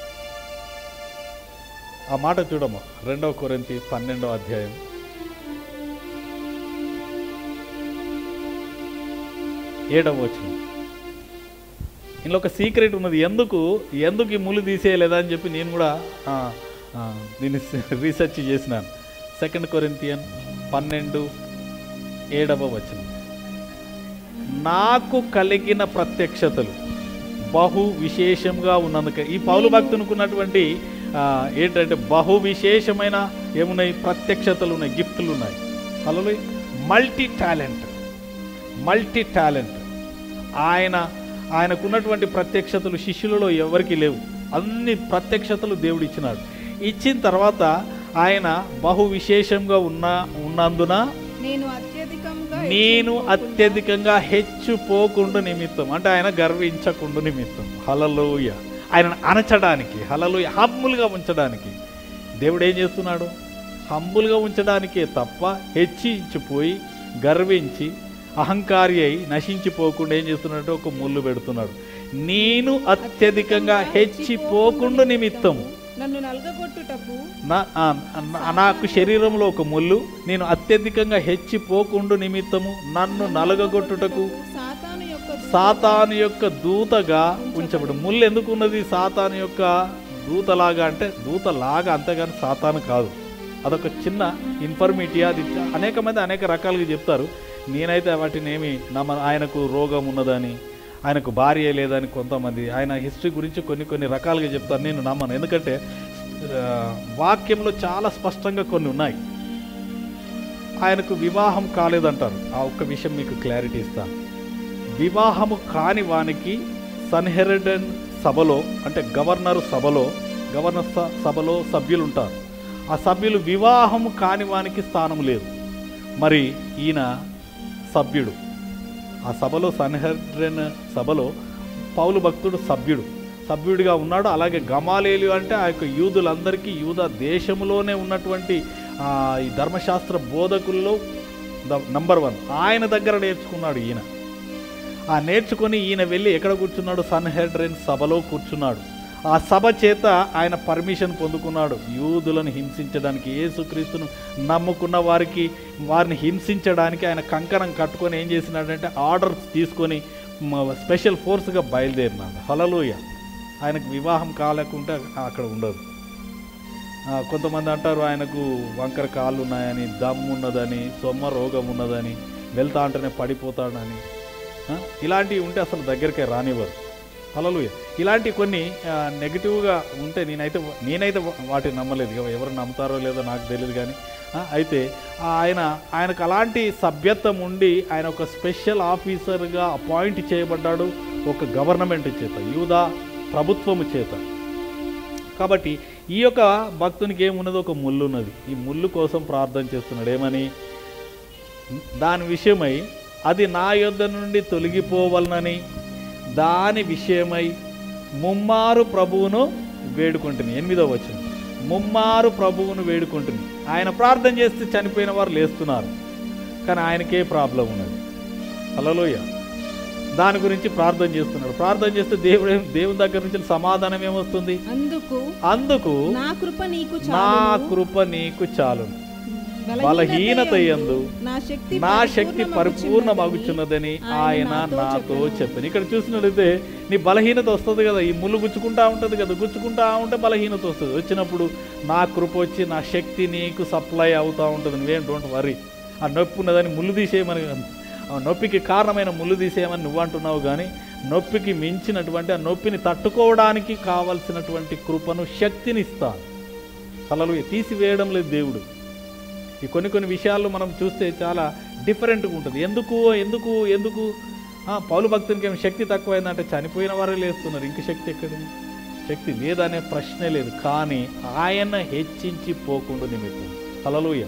ఆ మాట చూడమ్మా, రెండవ కొరింథీ పన్నెండవ అధ్యాయం ఏడవ వచనం. ఇందులో ఒక సీక్రెట్ ఉన్నది. ఎందుకు ఎందుకు ఈ ముళ్ళు తీసేయలేదా అని చెప్పి నేను కూడా దీన్ని రీసెర్చ్ చేసినాను. సెకండ్ కొరింథియన్ పన్నెండు ఏడవ వచనం. నాకు కలిగిన ప్రత్యక్షతలు బహు విశేషంగా ఉన్నందుకే, ఈ పౌలు భక్తునుకున్నటువంటి ఏంటంటే బహు విశేషమైన ఏమున్నాయి? ప్రత్యక్షతలు ఉన్నాయి, గిఫ్ట్లు ఉన్నాయి. Hallelujah. Multi talent, multi talent. ఆయన ఆయనకున్నటువంటి ప్రత్యక్షతలు శిష్యులలో ఎవరికి లేవు. అన్ని ప్రత్యక్షతలు దేవుడు ఇచ్చినాడు. ఇచ్చిన తర్వాత ఆయన బహు విశేషంగా ఉన్న ఉన్నందున నేను అత్యధికంగా నేను అత్యధికంగా హెచ్చిపోకుండా నిమిత్తం, అంటే ఆయన గర్వించకుండా నిమిత్తం. హల్లెలూయా. ఆయనను అణచడానికి, హల్లెలూయా, హంబుల్గా ఉంచడానికి. దేవుడు ఏం చేస్తున్నాడు? హంబుల్గా ఉంచడానికే తప్ప హెచ్చించిపోయి గర్వించి అహంకారి అయి నశించిపోకుండా ఏం చేస్తున్నాడంటే ఒక ముళ్ళు పెడుతున్నాడు. నేను అత్యధికంగా హెచ్చిపోకుండా నిమిత్తము నన్ను నలగగొట్టుటకు నా ఆ- నాకు శరీరంలో ఒక ముళ్ళు, నేను అత్యధికంగా హెచ్చిపోకుండా నిమిత్తము నన్ను నలగగొట్టుటకు సాతాను యొక్క సాతాను యొక్క దూతగా ఉంచబడు. ముళ్ళు ఎందుకు ఉన్నది? సాతాను యొక్క దూతలాగా, అంటే దూతలాగా, అంతేగాని సాతాను కాదు. అదొక చిన్న ఇన్ఫర్మిటీ. అది అనేక మంది అనేక రకాలుగా చెప్తారు. నేనైతే వాటిని ఏమి నమ్మ. ఆయనకు రోగం ఉన్నదని, ఆయనకు భార్య లేదని కొంతమంది, ఆయన హిస్టరీ గురించి కొన్ని కొన్ని రకాలుగా చెప్తారు. నేను నమ్మను. ఎందుకంటే ఆ, వాక్యంలో చాలా స్పష్టంగా కొన్ని ఉన్నాయి. ఆయనకు వివాహం కాలేదంటారు. ఆ ఒక్క విషయం మీకు క్లారిటీ ఇస్తాను. వివాహము కాని వానికి సన్హెరిడన్ సభలో, అంటే గవర్నర్ సభలో, గవర్నర్ స- సభలో సభ్యులు ఉంటారు. ఆ సభ్యులు వివాహము కాని వానికి స్థానం లేదు. మరి ఈయన సభ్యుడు. ఆ సభలో, సన్హెరిడన్ సభలో పౌలు భక్తుడు సభ్యుడు సభ్యుడిగా ఉన్నాడు. అలాగే గమాలేలు అంటే ఆ యొక్క యూదులందరికీ, యూదా దేశంలోనే ఉన్నటువంటి ఆ, ఈ ధర్మశాస్త్ర బోధకుల్లో ద నంబర్ వన్. ఆయన దగ్గర నేర్చుకున్నాడు ఈయన. ఆ నేర్చుకొని ఈయన వెళ్ళి ఎక్కడ కూర్చున్నాడు? సన్హెరిడన్ సభలో కూర్చున్నాడు. ఆ సభ చేత ఆయన పర్మిషన్ పొందుకున్నాడు యూదులను హింసించడానికి. యేసుక్రీస్తును నమ్ముకున్న వారికి, వారిని హింసించడానికి ఆయన కంకణం కట్టుకొని ఏం చేసినాడంటే ఆర్డర్స్ తీసుకొని మ- స్పెషల్ ఫోర్స్గా బయలుదేరినాడు. హల్లెలూయా. ఆయనకు వివాహం కాలేకుంటే అక్కడ ఉండదు. ఆ, కొంతమంది అంటారు ఆయనకు వంకర కాళ్ళు ఉన్నాయని, దమ్ము ఉన్నదని, సొమ్మ రోగం ఉన్నదని, వెళ్తా అంటేనే పడిపోతాడని. ఆ, ఇలాంటివి ఉంటే అసలు దగ్గరికే రానివ్వరు. హల్లెలూయా. ఇలాంటి కొన్ని ఆ, నెగిటివ్గా ఉంటే నేనైతే నేనైతే వాటిని నమ్మలేదు. ఇక ఎవరు నమ్ముతారో లేదో నాకు తెలియదు. కానీ ఆ, అయితే ఆయన ఆయనకు అలాంటి సభ్యత్వం ఉండి ఆయన ఒక స్పెషల్ ఆఫీసర్గా అపాయింట్ చేయబడ్డాడు ఒక గవర్నమెంట్ చేత, యూదా ప్రభుత్వము చేత. కాబట్టి ఈ యొక్క భక్తునికి ఏమున్నది? ఒక ముళ్ళు ఉన్నది. ఈ ముళ్ళు కోసం ప్రార్థన చేస్తున్నాడు. ఏమని? దాని విషయమై అది నా యొద్ద నుండి తొలగిపోవలనని దాని విషయమై ముమ్మారు ప్రభువును వేడుకుంటుంది. ఎనిమిదో వచనం, ముమ్మారు ప్రభువును వేడుకుంటుంది. ఆయన ప్రార్థన చేస్తే చనిపోయిన వారు లేస్తున్నారు, కానీ ఆయనకే ప్రాబ్లం ఉన్నది. హల్లెలూయా. దాని గురించి ప్రార్థన చేస్తున్నాడు. ప్రార్థన చేస్తే దేవుడు దేవుని దగ్గర నుంచి సమాధానం ఏమొస్తుంది? అందుకు అందుకు నా కృప నీకు నా చాలును. కృప నీకు చాలును, బలహీనత బలహీనత యందు నా శక్తి నా శక్తి పరిపూర్ణమగుచున్నదని ఆయన నాతో చెప్పాను. ఇక్కడ చూసినట్లయితే నీ బలహీనత వస్తుంది కదా, ఈ ముళ్ళు గుచ్చుకుంటా ఉంటుంది కదా, గుచ్చుకుంటా ఉంటే బలహీనత వస్తుంది. వచ్చినప్పుడు నా కృప వచ్చి నా శక్తి నీకు సప్లై అవుతూ ఉంటుంది. నువ్వేం డోంట్ వరీ. ఆ నొప్పి ఉన్నదని ముళ్ళు తీసేయమని, ఆ నొప్పికి కారణమైన ముళ్ళు తీసేయమని నువ్వు అంటున్నావు. కానీ నొప్పికి మించినటువంటి ఆ నొప్పిని తట్టుకోవడానికి కావలసినటువంటి కృపను, శక్తిని ఇస్తాను. హల్లెలూయా. తీసివేయడం లేదు దేవుడు. ఈ కొన్ని కొన్ని విషయాల్లో మనం చూస్తే చాలా డిఫరెంట్గా ఉంటుంది. ఎందుకు ఎందుకు ఎందుకు ఆ, పౌలు భక్తునికి ఏమి శక్తి తక్కువైందంటే చనిపోయిన వారే లేస్తున్నారు, ఇంక శక్తి ఎక్కడిది? శక్తి లేదనే ప్రశ్నే లేదు. కానీ ఆయన హెచ్చించి పోకుండా నిమిత్తం, హల్లెలూయా,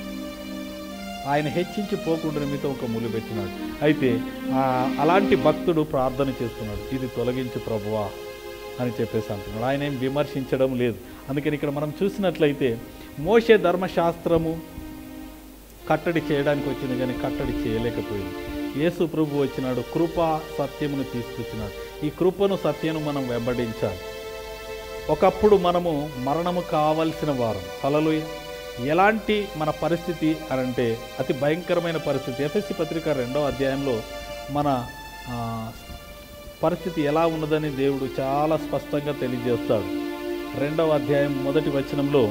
ఆయన హెచ్చించి పోకుండా నిమిత్తం ఒక ముళ్ళు పెట్టినాడు. అయితే ఆ, అలాంటి భక్తుడు ప్రార్థన చేస్తున్నాడు, ఇది తొలగించు ప్రభువా అని చెప్పేసి అంటున్నాడు. ఆయన ఏం విమర్శించడం లేదు. అందుకని ఇక్కడ మనం చూసినట్లయితే మోషే ధర్మశాస్త్రము కట్టడి చేయడానికి వచ్చింది, కానీ కట్టడి చేయలేకపోయింది. యేసు ప్రభు వచ్చినాడు, కృప సత్యమును తీసుకొచ్చినాడు. ఈ కృపను, సత్యను మనం వెంబడించాలి. ఒకప్పుడు మనము మరణము కావలసిన వారం. హల్లెలూయా. ఎలాంటి మన పరిస్థితి అనంటే అతి భయంకరమైన పరిస్థితి. ఎఫెసీ పత్రిక రెండవ అధ్యాయంలో మన ఆ, పరిస్థితి ఎలా ఉన్నదని దేవుడు చాలా స్పష్టంగా తెలియజేస్తాడు. రెండవ అధ్యాయం మొదటి వచనంలో,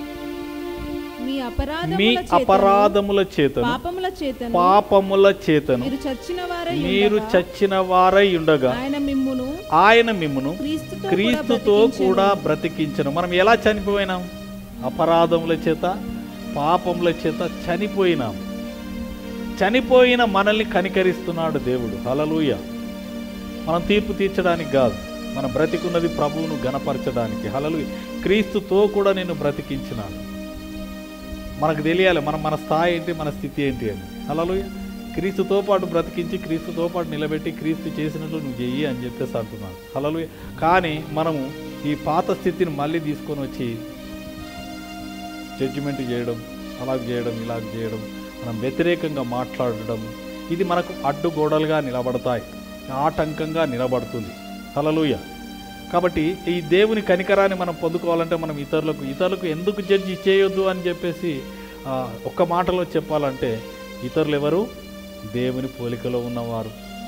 మీ మీ అపరాధముల చేతను, అపరాధముల చేతను, పాపముల చేతను పాపముల చేతను మీరు చచ్చిన వారై మీరు ఉండగా చచ్చిన వారై ఉండగా ఆయన మిమ్మును ఆయన మిమ్మును క్రీస్తుతో క్రీస్తుతో కూడా బ్రతికించను. మనం ఎలా చనిపోయినాం? అపరాధముల చేత, పాపముల చేత చనిపోయినాం. చనిపోయిన మనల్ని కనికరిస్తున్నాడు దేవుడు. హల్లెలూయా. మనం తీర్పు తీర్చడానికి కాదు, మనం బ్రతికున్నది ప్రభువును గణపరచడానికి. హల్లెలూయా. క్రీస్తుతో కూడా నేను బ్రతికించినాను. మనకు తెలియాలి మనం మన స్థాయి ఏంటి, మన స్థితి ఏంటి అని. హల్లెలూయా. క్రీస్తుతో పాటు బ్రతికించి క్రీస్తుతో పాటు నిలబెట్టి క్రీస్తు చేసినట్లు నువ్వు చెయ్యి అని చెప్పేసి అంటున్నాడు. హల్లెలూయా. కానీ మనము ఈ పాత స్థితిని మళ్ళీ తీసుకొని వచ్చి జడ్జిమెంట్ చేయడం, అలాగ చేయడం, ఇలాగ చేయడం, మనం వ్యతిరేకంగా మాట్లాడడం, ఇది మనకు అడ్డుగోడలుగా నిలబడతాయి, ఆటంకంగా నిలబడుతుంది. హల్లెలూయా. కాబట్టి ఈ దేవుని కనికరాన్ని మనం పొందుకోవాలంటే మనం ఇతరులకు ఇతరులకు ఎందుకు జడ్జి చేయొద్దు అని చెప్పేసి ఒక్క మాటలో చెప్పాలంటే, ఇతరులు ఎవరు? దేవుని పోలికలో ఉన్నవారు,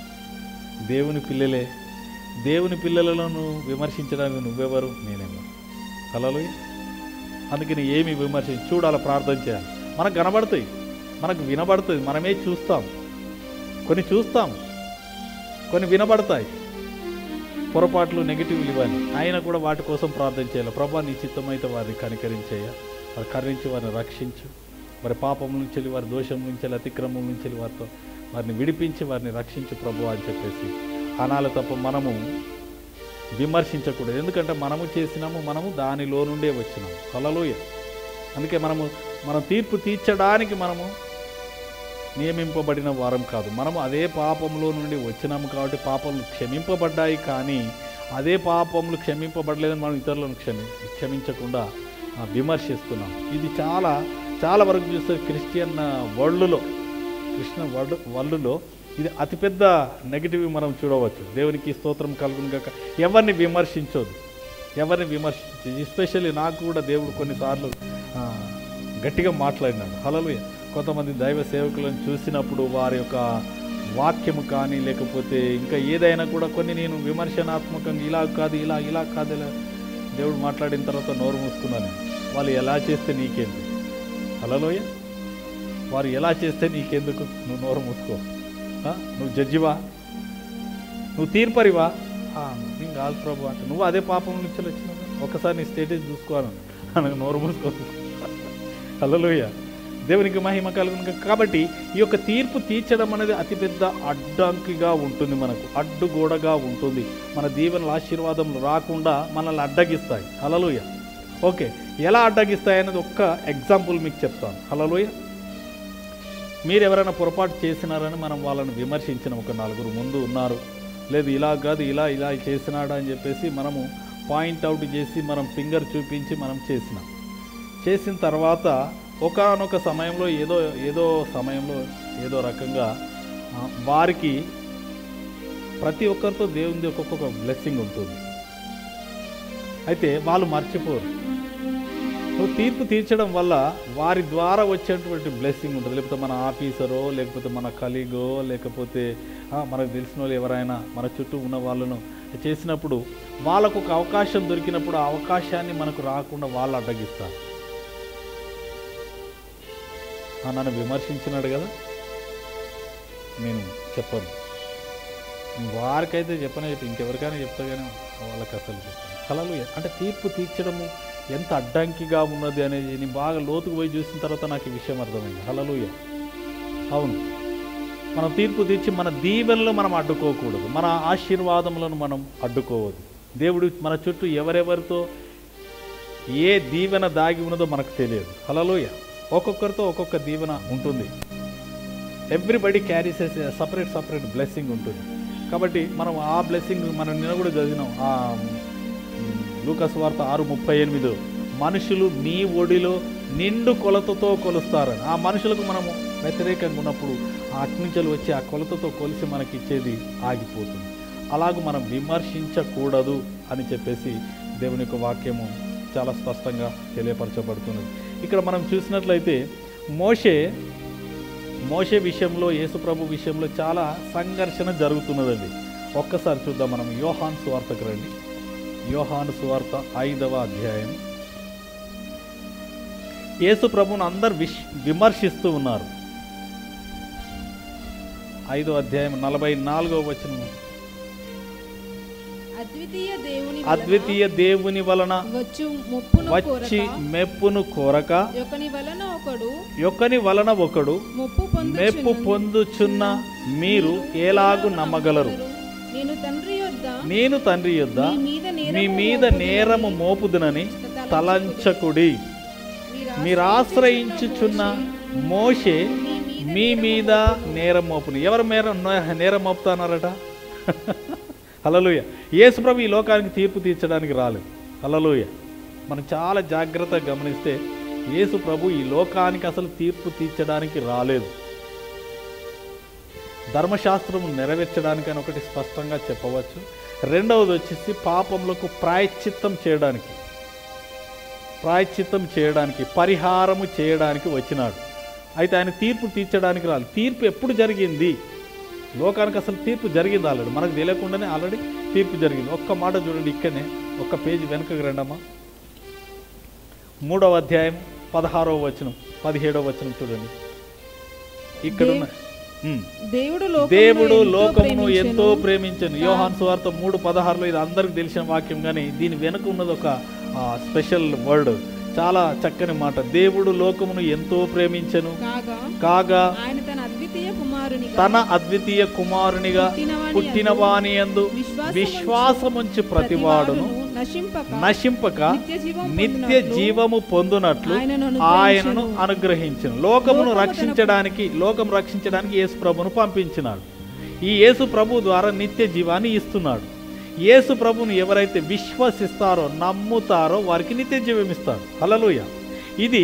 దేవుని పిల్లలే. దేవుని పిల్లలను విమర్శించడానికి నువ్వెవరు? నేనెవరు? హల్లెలూయా. అందుకని ఏమి విమర్శించి చూడాలి, ప్రార్థన చేయాలి. మనకు కనబడతాయి, మనకు వినబడుతుంది, మనమే చూస్తాం, కొన్ని చూస్తాం, కొన్ని వినబడతాయి, పొరపాట్లు, నెగిటివ్లు ఇవన్నీ. ఆయన కూడా వాటి కోసం ప్రార్థన చేయాలి. ప్రభా నీ చిత్తమైతే వారిని కనికరించేయ, వారు కరుణించి వారిని రక్షించు, వారి పాపం నుంచి, వారి దోషం నుంచి, అతిక్రమం నుంచి వారితో వారిని విడిపించి వారిని రక్షించు ప్రభు అని చెప్పేసి అనాలి తప్ప మనము విమర్శించకూడదు. ఎందుకంటే మనము చేసినాము, మనము దానిలో నుండే వచ్చినాము. హల్లెలూయా. అందుకే మనము మనం తీర్పు తీర్చడానికి మనము నియమింపబడిన వారం కాదు. మనము అదే పాపంలో నుండి వచ్చినాము కాబట్టి పాపములు క్షమింపబడ్డాయి, కానీ అదే పాపములు క్షమింపబడలేదని మనం ఇతరులను క్షమి క్షమించకుండా విమర్శిస్తున్నాం. ఇది చాలా చాలా వరకు చూస్తే క్రిస్టియన్ వరల్డ్లో, కృష్ణ వరల్డ్ వరల్డ్లో ఇది అతిపెద్ద నెగిటివ్ మనం చూడవచ్చు. దేవునికి స్తోత్రం కలుగును గాక. ఎవరిని విమర్శించొద్దు, ఎవరిని విమర్శించు. ఎస్పెషల్లీ నాకు కూడా దేవుడు కొన్నిసార్లు గట్టిగా మాట్లాడినాడు. హల్లెలూయా. కొంతమంది దైవ సేవకులను చూసినప్పుడు వారి యొక్క వాక్యము కానీ లేకపోతే ఇంకా ఏదైనా కూడా కొన్ని నేను విమర్శనాత్మకంగా ఇలా కాదు, ఇలా ఇలా కాదు, ఇలా దేవుడు మాట్లాడిన తర్వాత నోరు మూసుకున్నాను. వాళ్ళు ఎలా చేస్తే నీకేంటి? హల్లెలూయా. వారు ఎలా చేస్తే నీకెందుకు? నువ్వు నోరు మూసుకో. నువ్వు జడ్జివా? నువ్వు తీర్పరివా? నేను కాదు ప్రభు అంటే నువ్వు అదే పాపం నుంచి వచ్చినావు. ఒకసారి నీ స్టేటస్ చూసుకోవాలి, నాకు నోరు మూసుకో. హల్లెలూయా. దేవునికి మహిమ కలుగును. కాబట్టి ఈ యొక్క తీర్పు తీర్చడం అనేది అతిపెద్ద అడ్డంకిగా ఉంటుంది, మనకు అడ్డుగోడగా ఉంటుంది. మన దీవెనల ఆశీర్వాదములు రాకుండా మనల్ని అడ్డగిస్తాయి. హల్లెలూయా. ఓకే, ఎలా అడ్డగిస్తాయి అనేది ఒక్క ఎగ్జాంపుల్ మీకు చెప్తాను. హల్లెలూయా. మీరు ఎవరైనా పొరపాటు చేసినారని మనం వాళ్ళని విమర్శించిన ఒక నలుగురు ముందు ఉన్నారు, లేదు ఇలా కాదు ఇలా ఇలా చేసినాడా అని చెప్పేసి మనము పాయింట్అవుట్ చేసి మనం ఫింగర్ చూపించి మనం చేసినాం. చేసిన తర్వాత ఒకానొక సమయంలో ఏదో ఏదో సమయంలో ఏదో రకంగా వారికి ప్రతి ఒక్కరితో దేవునిది ఒక్కొక్క బ్లెస్సింగ్ ఉంటుంది. అయితే వాళ్ళు మర్చిపోరు. నువ్వు తీర్పు తీర్చడం వల్ల వారి ద్వారా వచ్చేటువంటి బ్లెస్సింగ్ ఉంటుంది. లేకపోతే మన ఆఫీసరో, లేకపోతే మన కలీగో, లేకపోతే మనకు తెలిసిన వాళ్ళు ఎవరైనా మన చుట్టూ ఉన్న వాళ్ళను చేసినప్పుడు వాళ్ళకు ఒక అవకాశం దొరికినప్పుడు ఆ అవకాశాన్ని మనకు రాకుండా వాళ్ళు అడ్డగిస్తారు. నన్ను విమర్శించినాడు కదా, నేను చెప్పను, వారికైతే చెప్పనే చెప్పి ఇంకెవరికైనా చెప్తా కానీ వాళ్ళకి అసలు చెప్పాను. హల్లెలూయా. అంటే తీర్పు తీర్చడము ఎంత అడ్డంకిగా ఉన్నది అనేది నేను బాగా లోతుకు పోయి చూసిన తర్వాత నాకు ఈ విషయం అర్థమైంది. హల్లెలూయా. అవును, మనం తీర్పు తీర్చి మన దీవెనలు మనం అడ్డుకోకూడదు, మన ఆశీర్వాదములను మనం అడ్డుకోవద్దు. దేవుడు మన చుట్టూ ఎవరెవరితో ఏ దీవెన దాగి ఉన్నదో మనకు తెలియదు. హల్లెలూయా. ఒక్కొక్కరితో ఒక్కొక్క దీవెన ఉంటుంది. Everybody carries a separate separate blessing ఉంటుంది. కాబట్టి మనం ఆ బ్లెస్సింగ్ మనం నిన్న కూడా చదివినాం. ఆ లూకా సువార్త ఆరు ముప్పై ఎనిమిది మనుషులు నీ ఒడిలో నిండు కొలతతో కొలుస్తారని. ఆ మనుషులకు మనము వ్యతిరేకంగా ఉన్నప్పుడు అట్నుంచెలు వచ్చి ఆ కొలతతో కొలిసి మనకి ఇచ్చేది ఆగిపోతుంది. అలాగూ మనం విమర్శించకూడదు అని చెప్పేసి దేవుని యొక్క వాక్యము చాలా స్పష్టంగా తెలియపరచబడుతున్నది. ఇక్కడ మనం చూసినట్లయితే మోషే మోషే విషయంలో, యేసుప్రభు విషయంలో చాలా సంఘర్షణ జరుగుతున్నదండి. ఒక్కసారి చూద్దాం. మనం యోహాను సువార్తకు రండి. యోహాను సువార్త ఐదవ అధ్యాయం. యేసుప్రభును అందరు విష్ విమర్శిస్తూ ఉన్నారు. ఐదో అధ్యాయం నలభై నాలుగవ వచనం. అద్వితీయ దేవుని వలన వచ్చి మెప్పును కోరక యొక్కని వలన ఒకడు మెప్పు పొందుచున్న మీరు ఎలాగు నమ్మగలరు? నేను తండ్రి యొద్ద మీ మీద నేరము మోపుదునని తలంచకుడి. మీరు ఆశ్రయించుచున్న మోషే మీ మీద నేరం మోపును. ఎవరు నేరం నేరం మోపుతున్నారట? హల్లెలూయా. యేసు ప్రభు ఈ లోకానికి తీర్పు తీర్చడానికి రాలేదు. హల్లెలూయా. మనం చాలా జాగ్రత్తగా గమనిస్తే యేసు ప్రభు ఈ లోకానికి అసలు తీర్పు తీర్చడానికి రాలేదు. ధర్మశాస్త్రం నెరవేర్చడానికి అని ఒకటి స్పష్టంగా చెప్పవచ్చు. రెండవది వచ్చేసి పాపములకు ప్రాయశ్చిత్తం చేయడానికి ప్రాయశ్చిత్తం చేయడానికి పరిహారము చేయడానికి వచ్చినాడు. అయితే ఆయన తీర్పు తీర్చడానికి రాలేదు. తీర్పు ఎప్పుడు జరిగింది? లోకానికి అసలు తీర్పు జరిగింది ఆల్రెడీ, మనకు తెలియకుండానే ఆల్రెడీ తీర్పు జరిగింది. ఒక్క మాట చూడండి, ఇక్కడనే ఒక్క పేజీ వెనుకకు రండమ్మా. మూడవ అధ్యాయం పదహారవ వచనం పదిహేడవ వచనం చూడండి. ఇక్కడున్న దేవుడు దేవుడు లోకమును ఎంతో ప్రేమించను. యోహాను సువార్త మూడు పదహారులో ఇది అందరికి తెలిసిన వాక్యం, కానీ దీని వెనుక ఉన్నది ఒక స్పెషల్ వర్డ్, చాలా చక్కని మాట. దేవుడు లోకమును ఎంతో ప్రేమించెను కాగా ఆయన తన అద్వితీయ కుమారునిగా తన అద్వితీయ కుమారునిగా పుట్టిన వాని యందు విశ్వాసముంచి ప్రతివాడును నశింపక నిత్య జీవము పొందునట్లు ఆయనను అనుగ్రహించెను. లోకమును రక్షించడానికి లోకం రక్షించడానికి యేసు ప్రభును పంపించినాడు. ఈ యేసు ప్రభు ద్వారా నిత్య జీవాన్ని ఇస్తున్నాడు. యేసు ప్రభువును ఎవరైతే విశ్వసిస్తారో నమ్ముతారో వారికి నిత్య జీవం ఇస్తాడు. హల్లెలూయా. ఇది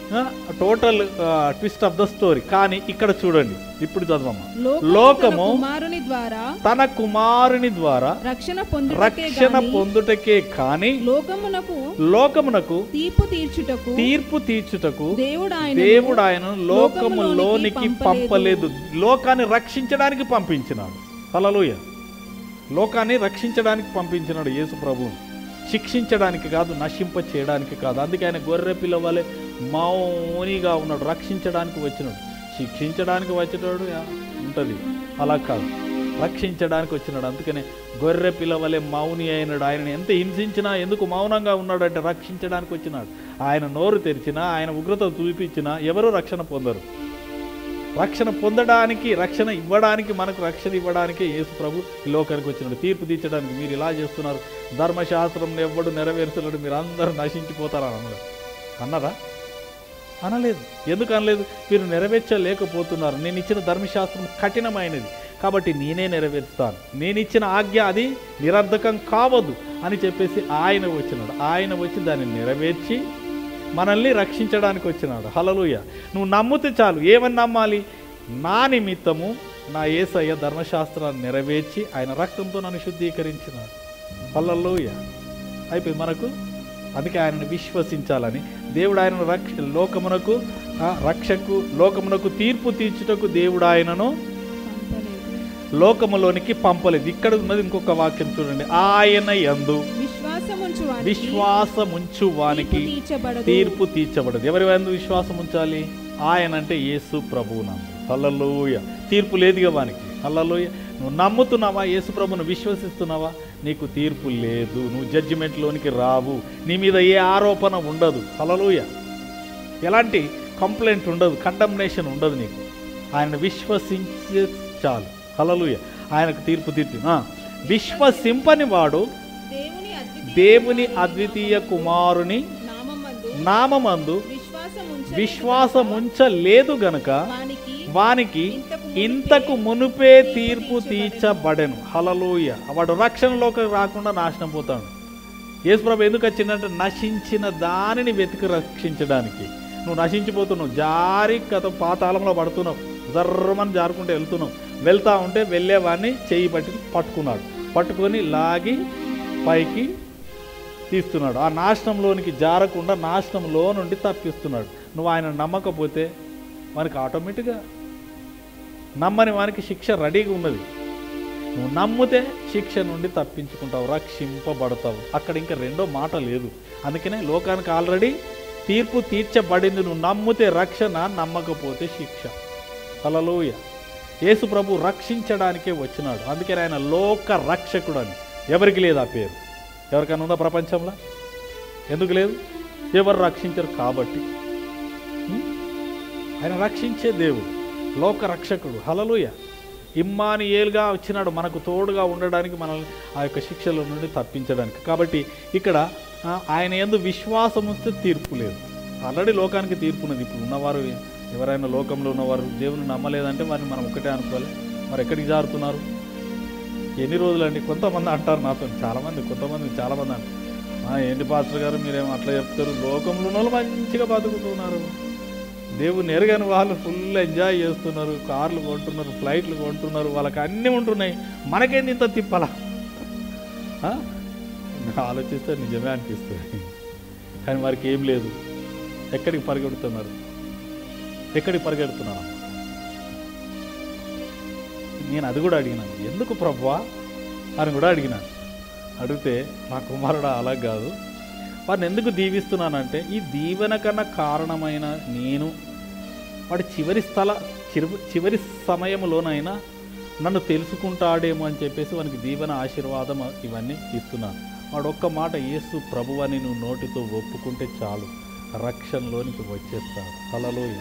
total twist of the story. కానీ ఇక్కడ చూడండి, ఇప్పుడు చదవమ్మా. లోకము తన కుమారుని ద్వారా రక్షణ పొందుటకే కాని లోకమునకు తీర్పు తీర్చుటకు తీర్పు తీర్చుటకు దేవుడు ఆయనను లోకములోనికి పంపలేదు. లోకాన్ని రక్షించడానికి పంపించినాడు. హల్లెలూయా. లోకాన్ని రక్షించడానికి పంపించినాడు యేసు ప్రభువు, శిక్షించడానికి కాదు, నశింప చేయడానికి కాదు. అందుకే ఆయన గొర్రె పిల్ల వలె మౌనిగా ఉన్నాడు. రక్షించడానికి వచ్చినాడు. శిక్షించడానికి వచ్చేటాడు ఉంటుంది, అలా కాదు, రక్షించడానికి వచ్చినాడు. అందుకనే గొర్రె పిల్ల వలె మౌని అయినాడు. ఆయన ఎంత హింసించినా ఎందుకు మౌనంగా ఉన్నాడు అంటే రక్షించడానికి వచ్చినాడు. ఆయన నోరు తెరిచినా, ఆయన ఉగ్రత చూపించినా ఎవరూ రక్షణ పొందరు. రక్షణ పొందడానికి, రక్షణ ఇవ్వడానికి, మనకు రక్షణ ఇవ్వడానికే యేసు ప్రభు ఈ లోకానికి వచ్చినాడు. తీర్పు తీర్చడానికి. మీరు ఇలా చేస్తున్నారు, ధర్మశాస్త్రం ఎవ్వడు నెరవేర్చలేడు, మీరు అందరూ నశించిపోతారా అన్నారు. అన్నారా? అనలేదు. ఎందుకు అనలేదు? మీరు నెరవేర్చలేకపోతున్నారు. నేను ఇచ్చిన ధర్మశాస్త్రం కఠినమైనది కాబట్టి నేనే నెరవేర్స్తాను. నేను ఇచ్చిన ఆజ్ఞ అది నిరర్ధకం కావద్దు అని చెప్పేసి ఆయన వచ్చినాడు. ఆయన వచ్చి దాన్ని నెరవేర్చి మనల్ని రక్షించడానికి వచ్చినాడు. హల్లెలూయా. నువ్వు నమ్మితే చాలు. ఏమని నమ్మాలి? నా నిమిత్తము నా యేసయ్య ధర్మశాస్త్రాన్ని నెరవేర్చి ఆయన రక్తంతో నన్ను శుద్ధీకరించినాడు. హల్లెలూయా. అయిపోయింది మనకు. అందుకే ఆయనను విశ్వసించాలని దేవుడు ఆయనను రక్ష లోకమునకు రక్షకు లోకమునకు తీర్పు తీర్చుటకు దేవుడు ఆయనను లోకములోనికి పంపలేదు. ఇక్కడ ఉన్నది ఇంకొక వాక్యం చూడండి. ఆయన యందు విశ్వాసముంచు వానికి తీర్పు తీర్చబడదు. ఎవరి యందు విశ్వాసం ఉంచాలి? ఆయన అంటే యేసు ప్రభువునందు. హల్లెలూయా. తీర్పు లేదుగా వానికి. హల్లెలూయా. నువ్వు నమ్ముతున్నావా? యేసు ప్రభువును విశ్వసిస్తున్నావా? నీకు తీర్పు లేదు. నువ్వు జడ్జిమెంట్లోనికి రావు. నీ మీద ఏ ఆరోపణ ఉండదు. హల్లెలూయా. ఎలాంటి కంప్లైంట్ ఉండదు, కండమ్నేషన్ ఉండదు నీకు. ఆయన విశ్వసించే చాలు. హల్లెలూయా. ఆయనకు తీర్పు తీర్పు విశ్వసింపని వాడు దేవుని అద్వితీయ కుమారుని నామమందు విశ్వాసముంచలేదు గనుక వానికి ఇంతకు మునుపే తీర్పు తీర్చబడెను. హల్లెలూయా. వాడు రక్షణలోకి రాకుండా నాశనం పోతాడు. యేసు ప్రభు ఎందుకు వచ్చిందంటే నశించిన దానిని వెతికి రక్షించడానికి. నువ్వు నశించిపోతున్నావు, జారి కథ పాతాళంలో పడుతున్నావు, జర్రమని జారుకుంటూ వెళ్తున్నావు. వెళ్తా ఉంటే వెళ్ళేవాడిని చెయ్యి పట్టి పట్టుకున్నాడు. పట్టుకొని లాగి పైకి తీస్తున్నాడు. ఆ నాశనంలోనికి జారకుండా నాశనంలో నుండి తప్పిస్తున్నాడు. నువ్వు ఆయన నమ్మకపోతే మనకి ఆటోమేటిక్గా నమ్మని వానికి శిక్ష రెడీగా ఉన్నది. నువ్వు నమ్మితే శిక్ష నుండి తప్పించుకుంటావు, రక్షింపబడతావు. అక్కడ ఇంకా రెండో మాట లేదు. అందుకనే లోకానికి ఆల్రెడీ తీర్పు తీర్చబడింది. నువ్వు నమ్మితే రక్షణ, నమ్మకపోతే శిక్ష. హల్లెలూయా. యేసు ప్రభు రక్షించడానికే వచ్చినాడు. అందుకని ఆయన లోక రక్షకుడు అని. ఎవరికి లేదు ఆ పేరు? ఎవరికైనా ఉందా ప్రపంచంలో? ఎందుకు లేదు? ఎవరు రక్షించరు కాబట్టి. ఆయన రక్షించే దేవుడు, లోక రక్షకుడు. హల్లెలూయా. ఇమ్మానుయేలుగా వచ్చినాడు మనకు తోడుగా ఉండడానికి, మనల్ని ఆ యొక్క శిక్షల నుండి తప్పించడానికి. కాబట్టి ఇక్కడ ఆయన యందు విశ్వాసం వస్తే తీర్పు లేదు. ఆల్రెడీ లోకానికి తీర్పు ఉన్నది. ఇప్పుడు ఉన్నవారు ఎవరైనా లోకంలో ఉన్నవారు దేవుని నమ్మలేదంటే వారిని మనం ఒకటే అనుకోవాలి. మరి ఎక్కడికి జారుతున్నారు? ఎన్ని రోజులండి? కొంతమంది అంటారు నాతో, చాలామంది కొంతమంది చాలామంది అంటారు, ఏంటి పాస్టర్ గారు మీరేమో అట్లా చెప్తారు, లోకంలో ఉన్న వాళ్ళు మంచిగా బతుకుతున్నారు, దేవుని ఎరగని వాళ్ళు ఫుల్ ఎంజాయ్ చేస్తున్నారు, కార్లు కొంటున్నారు, ఫ్లైట్లు కొంటున్నారు, వాళ్ళకి అన్నీ ఉంటున్నాయి, మనకేంది ఇంత తిప్పలా? ఆలోచిస్తే నిజమే అనిపిస్తుంది. కానీ వారికి ఏం లేదు. ఎక్కడికి పరిగెడుతున్నారు? ఎక్కడికి పరిగెడుతున్నారు? నేను అది కూడా అడిగినాను, ఎందుకు ప్రభువా అని కూడా అడిగినాను. అడిగితే నా కుమారుడు అలా కాదు, వాడిని ఎందుకు దీవిస్తున్నానంటే ఈ దీవెన కన్నా కారణమైన నేను వాడి చివరి స్థల చివరి సమయంలోనైనా నన్ను తెలుసుకుంటాడేమో అని చెప్పేసి వానికి దీవెన ఆశీర్వాదం ఇవన్నీ ఇస్తున్నాను. వాడు ఒక్క మాట యేసు ప్రభువని నువ్వు నోటితో ఒప్పుకుంటే చాలు, రక్షణలోనికి వచ్చేస్తాడు. హల్లెలూయా.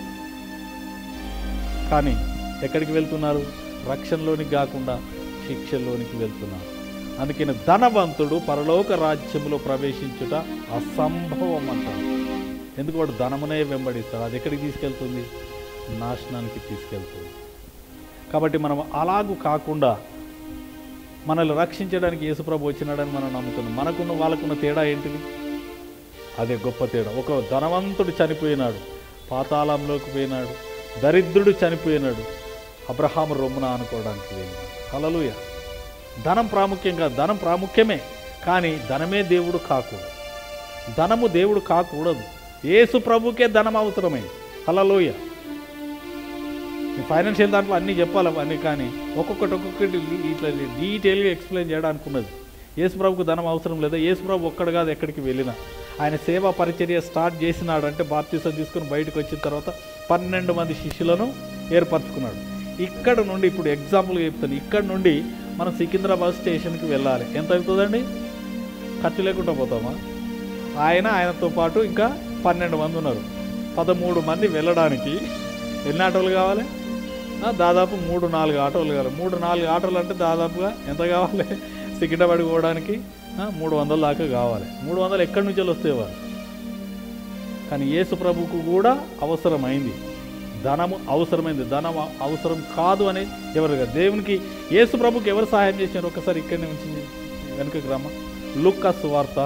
కానీ ఎక్కడికి వెళ్తున్నారు? రక్షణలోనికి కాకుండా శిక్షలోనికి వెళ్తున్నారు. అందుకని ధనవంతుడు పరలోక రాజ్యంలో ప్రవేశించుట అసంభవం అంటారు. ఎందుకు? వాడు ధనమునే వెంబడిస్తాడు. అది ఎక్కడికి తీసుకెళ్తుంది? నాశనానికి తీసుకెళ్తుంది. కాబట్టి మనం అలాగూ కాకుండా మనల్ని రక్షించడానికి యేసుప్రభు వచ్చినాడని మనం నమ్ముతున్నాం. మనకున్న వాళ్ళకున్న తేడా ఏంటిది? అదే గొప్ప తేడా. ఒక ధనవంతుడు చనిపోయినాడు, పాతాళంలోకి పోయినాడు, దరిద్రుడు చనిపోయినాడు, అబ్రహాము రొమ్మున అనుకోవడానికి వెళ్ళినాడు. హల్లెలూయా. ధనం ప్రాముఖ్యం కాదు, ధనం ప్రాముఖ్యమే, కానీ ధనమే దేవుడు కాకూడదు. ధనము దేవుడు కాకూడదు. యేసు ప్రభుకే ధనం అవసరమైంది. హల్లెలూయా. ఫైనాన్షియల్ దాంట్లో అన్నీ చెప్పాలి అన్నీ, కానీ ఒక్కొక్కటి ఒక్కొక్కటి ఇట్లా డీటెయిల్గా ఎక్స్ప్లెయిన్ చేయడానికి ఉన్నది. యేసు ప్రభుకు ధనం అవసరం లేదా? యేసు ప్రభు ఒక్కడు కాదు ఎక్కడికి వెళ్ళినా ఆయన సేవా పరిచర్య స్టార్ట్ చేసినాడు అంటే బాప్తిసం తీసుకుని బయటకు వచ్చిన తర్వాత పన్నెండు మంది శిష్యులను ఏర్పరచుకున్నాడు. ఇక్కడ నుండి ఇప్పుడు ఎగ్జాంపుల్గా చెప్తాను, ఇక్కడ నుండి మనం సికింద్రాబాద్ స్టేషన్కి వెళ్ళాలి. ఎంత అవుతుందండి? ఖర్చు లేకుండా పోతామా? ఆయన ఆయనతో పాటు ఇంకా పన్నెండు మంది ఉన్నారు. పదమూడు మంది వెళ్ళడానికి ఎన్ని ఆటోలు కావాలి? దాదాపు మూడు నాలుగు ఆటోలు కావాలి. మూడు నాలుగు ఆటోలు అంటే దాదాపుగా ఎంత కావాలి? సికింద్రాబాద్ పోవడానికి మూడు వందల దాకా కావాలి. మూడు వందలు ఎక్కడి నుంచి వస్తాయి వారు? కానీ యేసు ప్రభుకు కూడా అవసరమైంది, ధనము అవసరమైంది. ధనం అవసరం కాదు అని ఎవరు కాదు. దేవునికి యేసు ప్రభుకి ఎవరు సహాయం చేసినారు? ఒకసారి ఇక్కడనే ఉంచి వెనుకకి రామ. లూకా సువార్త,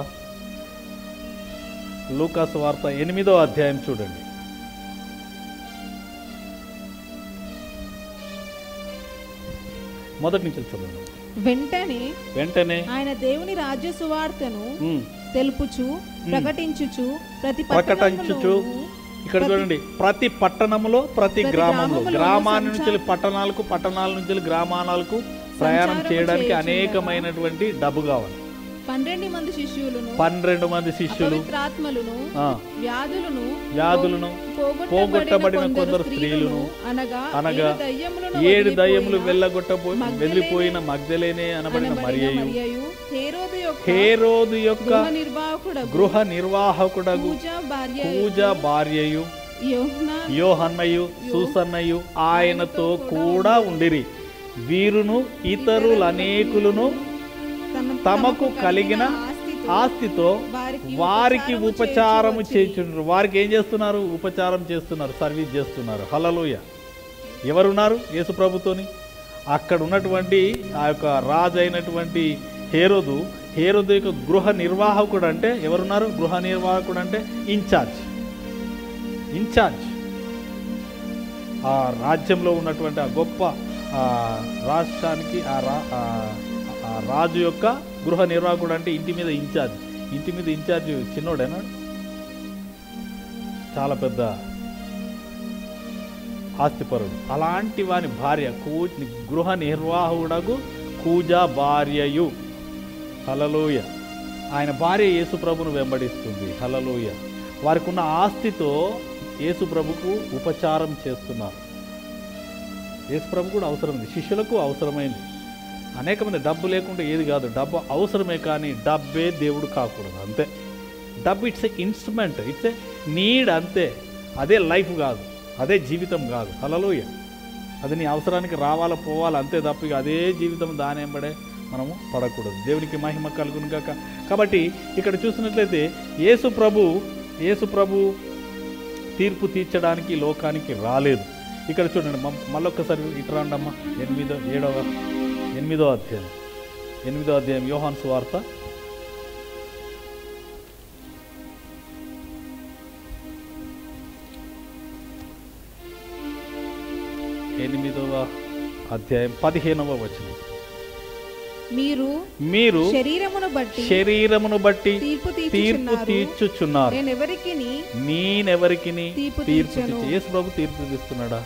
లూకా సువార్త ఎనిమిదో అధ్యాయం చూడండి. మొదటి నుంచి చూడండి. వెంటనే వెంటనే ఆయన దేవుని రాజ్య సువార్తను తెలుపుచు ప్రకటించుచు ప్రతి ప్రకటించుచు ఇక్కడ చూడండి, ప్రతి పట్టణంలో ప్రతి గ్రామంలో, గ్రామాల నుంచి పట్టణాలకు, పట్టణాల నుంచి గ్రామాలకు ప్రయాణం చేయడానికి అనేకమైనటువంటి డబ్బు కావాలి. పన్నెండు మంది శిష్యులను పన్నెండు మంది శిష్యులు ఆత్మలను వ్యాధులను వ్యాధులను పోగొట్టబడిన కొందరు స్త్రీలను అనగా ఏడు దయ్యములు వెళ్ళగొట్టబో వెళ్ళిపోయిన మగ్దలేనే అనబడిన మరియయు, హేరోదు యొక్క గృహ నిర్వాహకుడగు కూజా భార్యయు, యోహన్నయు, సూసన్నయు ఆయనతో కూడా ఉండిరి. వీరును ఇతరులనేకులను తమకు కలిగిన ఆస్తితో వారికి ఉపచారము చేస్తున్నారు. వారికి ఏం చేస్తున్నారు? ఉపచారం చేస్తున్నారు, సర్వీస్ చేస్తున్నారు. హల్లెలూయా. ఎవరున్నారు యేసు ప్రభుతోని? అక్కడ ఉన్నటువంటి ఆ యొక్క రాజు అయినటువంటి హేరోదు, హేరోదు యొక్క గృహ నిర్వాహకుడు. అంటే ఎవరున్నారు? గృహ నిర్వాహకుడు అంటే ఇన్ఛార్జ్. ఇన్ఛార్జ్ ఆ రాజ్యంలో ఉన్నటువంటి ఆ గొప్ప రాష్ట్రానికి ఆ రా రాజు యొక్క గృహ నిర్వాహకుడు అంటే ఇంటి మీద ఇన్ఛార్జ్. ఇంటి మీద ఇన్ఛార్జ్ చిన్నోడేనా? చాలా పెద్ద ఆస్తిపరుడు. అలాంటి వాని భార్య కూ గృహ నిర్వాహకుడకు కూజా భార్యయు. హల్లెలూయా. ఆయన భార్య యేసు ప్రభును వెంబడిస్తుంది. హల్లెలూయా. వారికి ఉన్న ఆస్తితో యేసు ప్రభుకు ఉపచారం చేస్తున్నారు. యేసు ప్రభు కూడా అవసరమైంది, శిష్యులకు అవసరమైంది. అనేక మంది డబ్బు లేకుండా ఏది కాదు, డబ్బు అవసరమే, కానీ డబ్బే దేవుడు కాకూడదు. అంతే. డబ్బు it's a instrument, it's a need అంతే. అదే లైఫ్ కాదు, అదే జీవితం కాదు. హల్లెలూయా. అది నీ అవసరానికి రావాలా పోవాలి అంతే తప్ప ఇక అదే జీవితం దాని వెంబడే మనము పడకూడదు. దేవునికి మహిమ కలుగును గాక. కాబట్టి ఇక్కడ చూసినట్లయితే యేసు ప్రభు యేసు ప్రభు తీర్పు తీర్చడానికి ఈ లోకానికి రాలేదు. ఇక్కడ చూడండి, మళ్ళొక్కసారి ఇటు రండి అమ్మ. ఎనిమిదో ఏడవ ఎనిమిదో అధ్యాయం ఎనిమిదో అధ్యాయం యోహాను సువార్త ఎనిమిదవ అధ్యాయం పదిహేనవ వచనం. మీరు మీరు శరీరమును బట్టి శరీరమును బట్టి తీర్పు తీర్పు తీర్చుచున్నారు, నేనెవరికి నేనెవరికి తీర్పు తీర్పు తీర్చను. తీర్చు. యేసు ప్రభు తీర్పు తీస్తున్నాడా?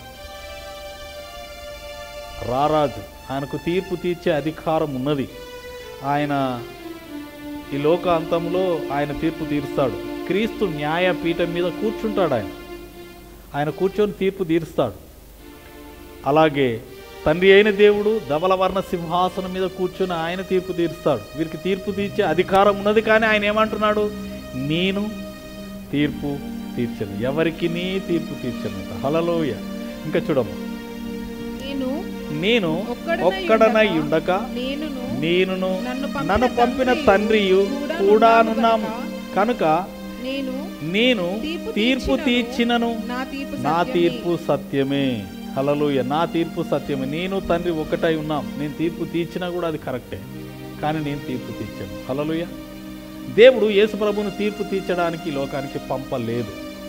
రారాజు, ఆయనకు తీర్పు తీర్చే అధికారం ఉన్నది. ఆయన ఈ లోక అంతంలో ఆయన తీర్పు తీరుస్తాడు. క్రీస్తు న్యాయపీఠం మీద కూర్చుంటాడు. ఆయన ఆయన కూర్చొని తీర్పు తీరుస్తాడు. అలాగే తండ్రి అయిన దేవుడు ధవలవర్ణ సింహాసనం మీద కూర్చొని ఆయన తీర్పు తీరుస్తాడు. వీరికి తీర్పు తీర్చే అధికారం ఉన్నది. కానీ ఆయన ఏమంటున్నాడు? నేను తీర్పు తీర్చను, ఎవరికి నీ తీర్పు తీర్చను. హల్లెలూయా. ఇంకా చూడమ్మా, నేను నేను ఒక్కడనై ఉండక నేనును నన్ను పంపిన తండ్రియు కూడానున్నాము కనుక నేను తీర్పు తీర్చినను, నా తీర్పు సత్యమే. హల్లెలూయా. నా తీర్పు సత్యమే. నేను తండ్రి ఒకటై ఉన్నాం. నేను తీర్పు తీర్చినా కూడా అది కరెక్టే, కానీ నేను తీర్పు తీర్చాను. హల్లెలూయా. దేవుడు యేసు ప్రభువును తీర్పు తీర్చడానికి లోకానికి పంపలేదు.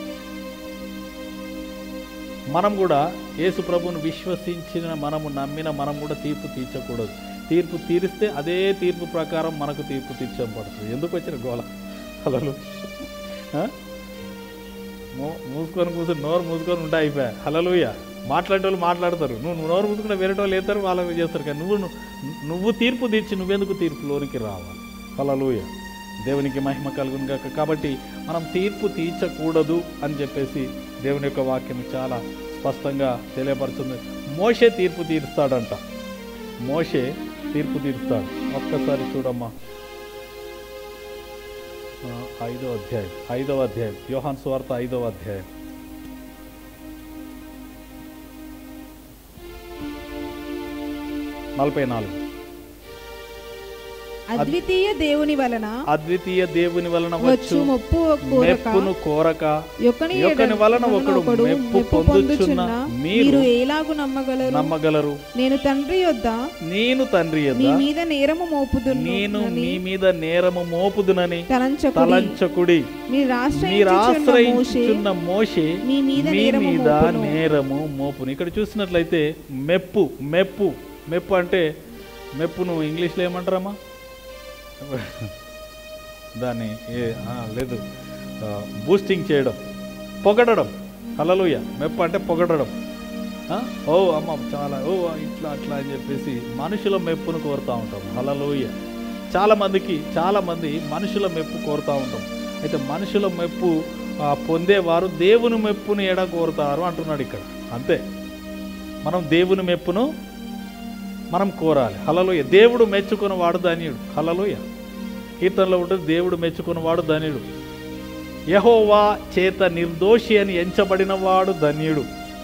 మనం కూడా యేసు ప్రభువును విశ్వసించిన, మనము నమ్మిన మనం కూడా తీర్పు తీర్చకూడదు. తీర్పు తీరిస్తే అదే తీర్పు ప్రకారం మనకు తీర్పు తీర్చబడుతుంది. ఎందుకు వచ్చిన గోళ? హల్లెలూయా. మూసుకొని కూర్చొని నోరు మూసుకొని ఉంటా అయిపోయా. హల్లెలూయా. మాట్లాడే వాళ్ళు మాట్లాడతారు, నువ్వు నోరు మూసుకుంటే వేరే వాళ్ళు వేస్తారు, వాళ్ళని చేస్తారు. కానీ నువ్వు నువ్వు తీర్పు తీర్చి నువ్వెందుకు తీర్పులోనికి రావాలి? హల్లెలూయా. దేవునికి మహిమ కలుగును గాక. కాబట్టి మనం తీర్పు తీర్చకూడదు అని చెప్పేసి దేవుని యొక్క వాక్యం చాలా స్పష్టంగా తెలియపరుస్తుంది. మోషే తీర్పు తీరుస్తాడంట. మోషే తీర్పు తీరుస్తాడు. ఒక్కసారి చూడమ్మా, ఐదవ అధ్యాయం ఐదవ అధ్యాయం యోహాను సువార్త ఐదవ అధ్యాయం నలభై నాలుగు. అద్వితీయ దేవుని వలన అద్వితీయ దేవుని వలన వచ్చు మెప్పును కోరక యొక్కని వలన ఒకడు మెప్పు పొందుచున్న మీరు ఎలాగు నమ్మగలరు నమ్మగలరు నేను తండ్రి యొద్ద నేను తండ్రి యొద్ద మీ మీద నేరము మోపుదును నేను మీ మీద నేరము మోపుదునని తలంచకుడి తలంచకుడి మీరు ఆశ్రయించుచున్న మోషే మీ మీద నేరము మోపును. ఇక్కడ చూసినట్లయితే మెప్పు మెప్పు మెప్పు అంటే మెప్పును ఇంగ్లీష్లో ఏమంటారమ్మా? దాన్ని ఏ లేదు, బూస్టింగ్ చేయడం, పొగడడం. హల్లెలూయా. మెప్పు అంటే పొగడడం. ఓ అమ్మ చాలా ఓ ఇట్లా అట్లా అని చెప్పేసి మనుషుల మెప్పును కోరుతూ ఉంటాం. హల్లెలూయా. చాలామందికి చాలామంది మనుషుల మెప్పు కోరుతూ ఉంటాం. అయితే మనుషుల మెప్పు పొందేవారు దేవుని మెప్పును ఎడ కోరుతారు అంటున్నాడు ఇక్కడ. అంతే, మనం దేవుని మెప్పును మనం కోరాలి. హల్లెలూయా. దేవుడు మెచ్చుకున్న వాడు ధన్యుడు. హల్లెలూయా. కీర్తనలో ఉంటుంది, దేవుడు మెచ్చుకున్న వాడు ధన్యుడు. యెహోవా చేత నిర్దోషి అని ఎంచబడిన వాడు ధన్యుడు.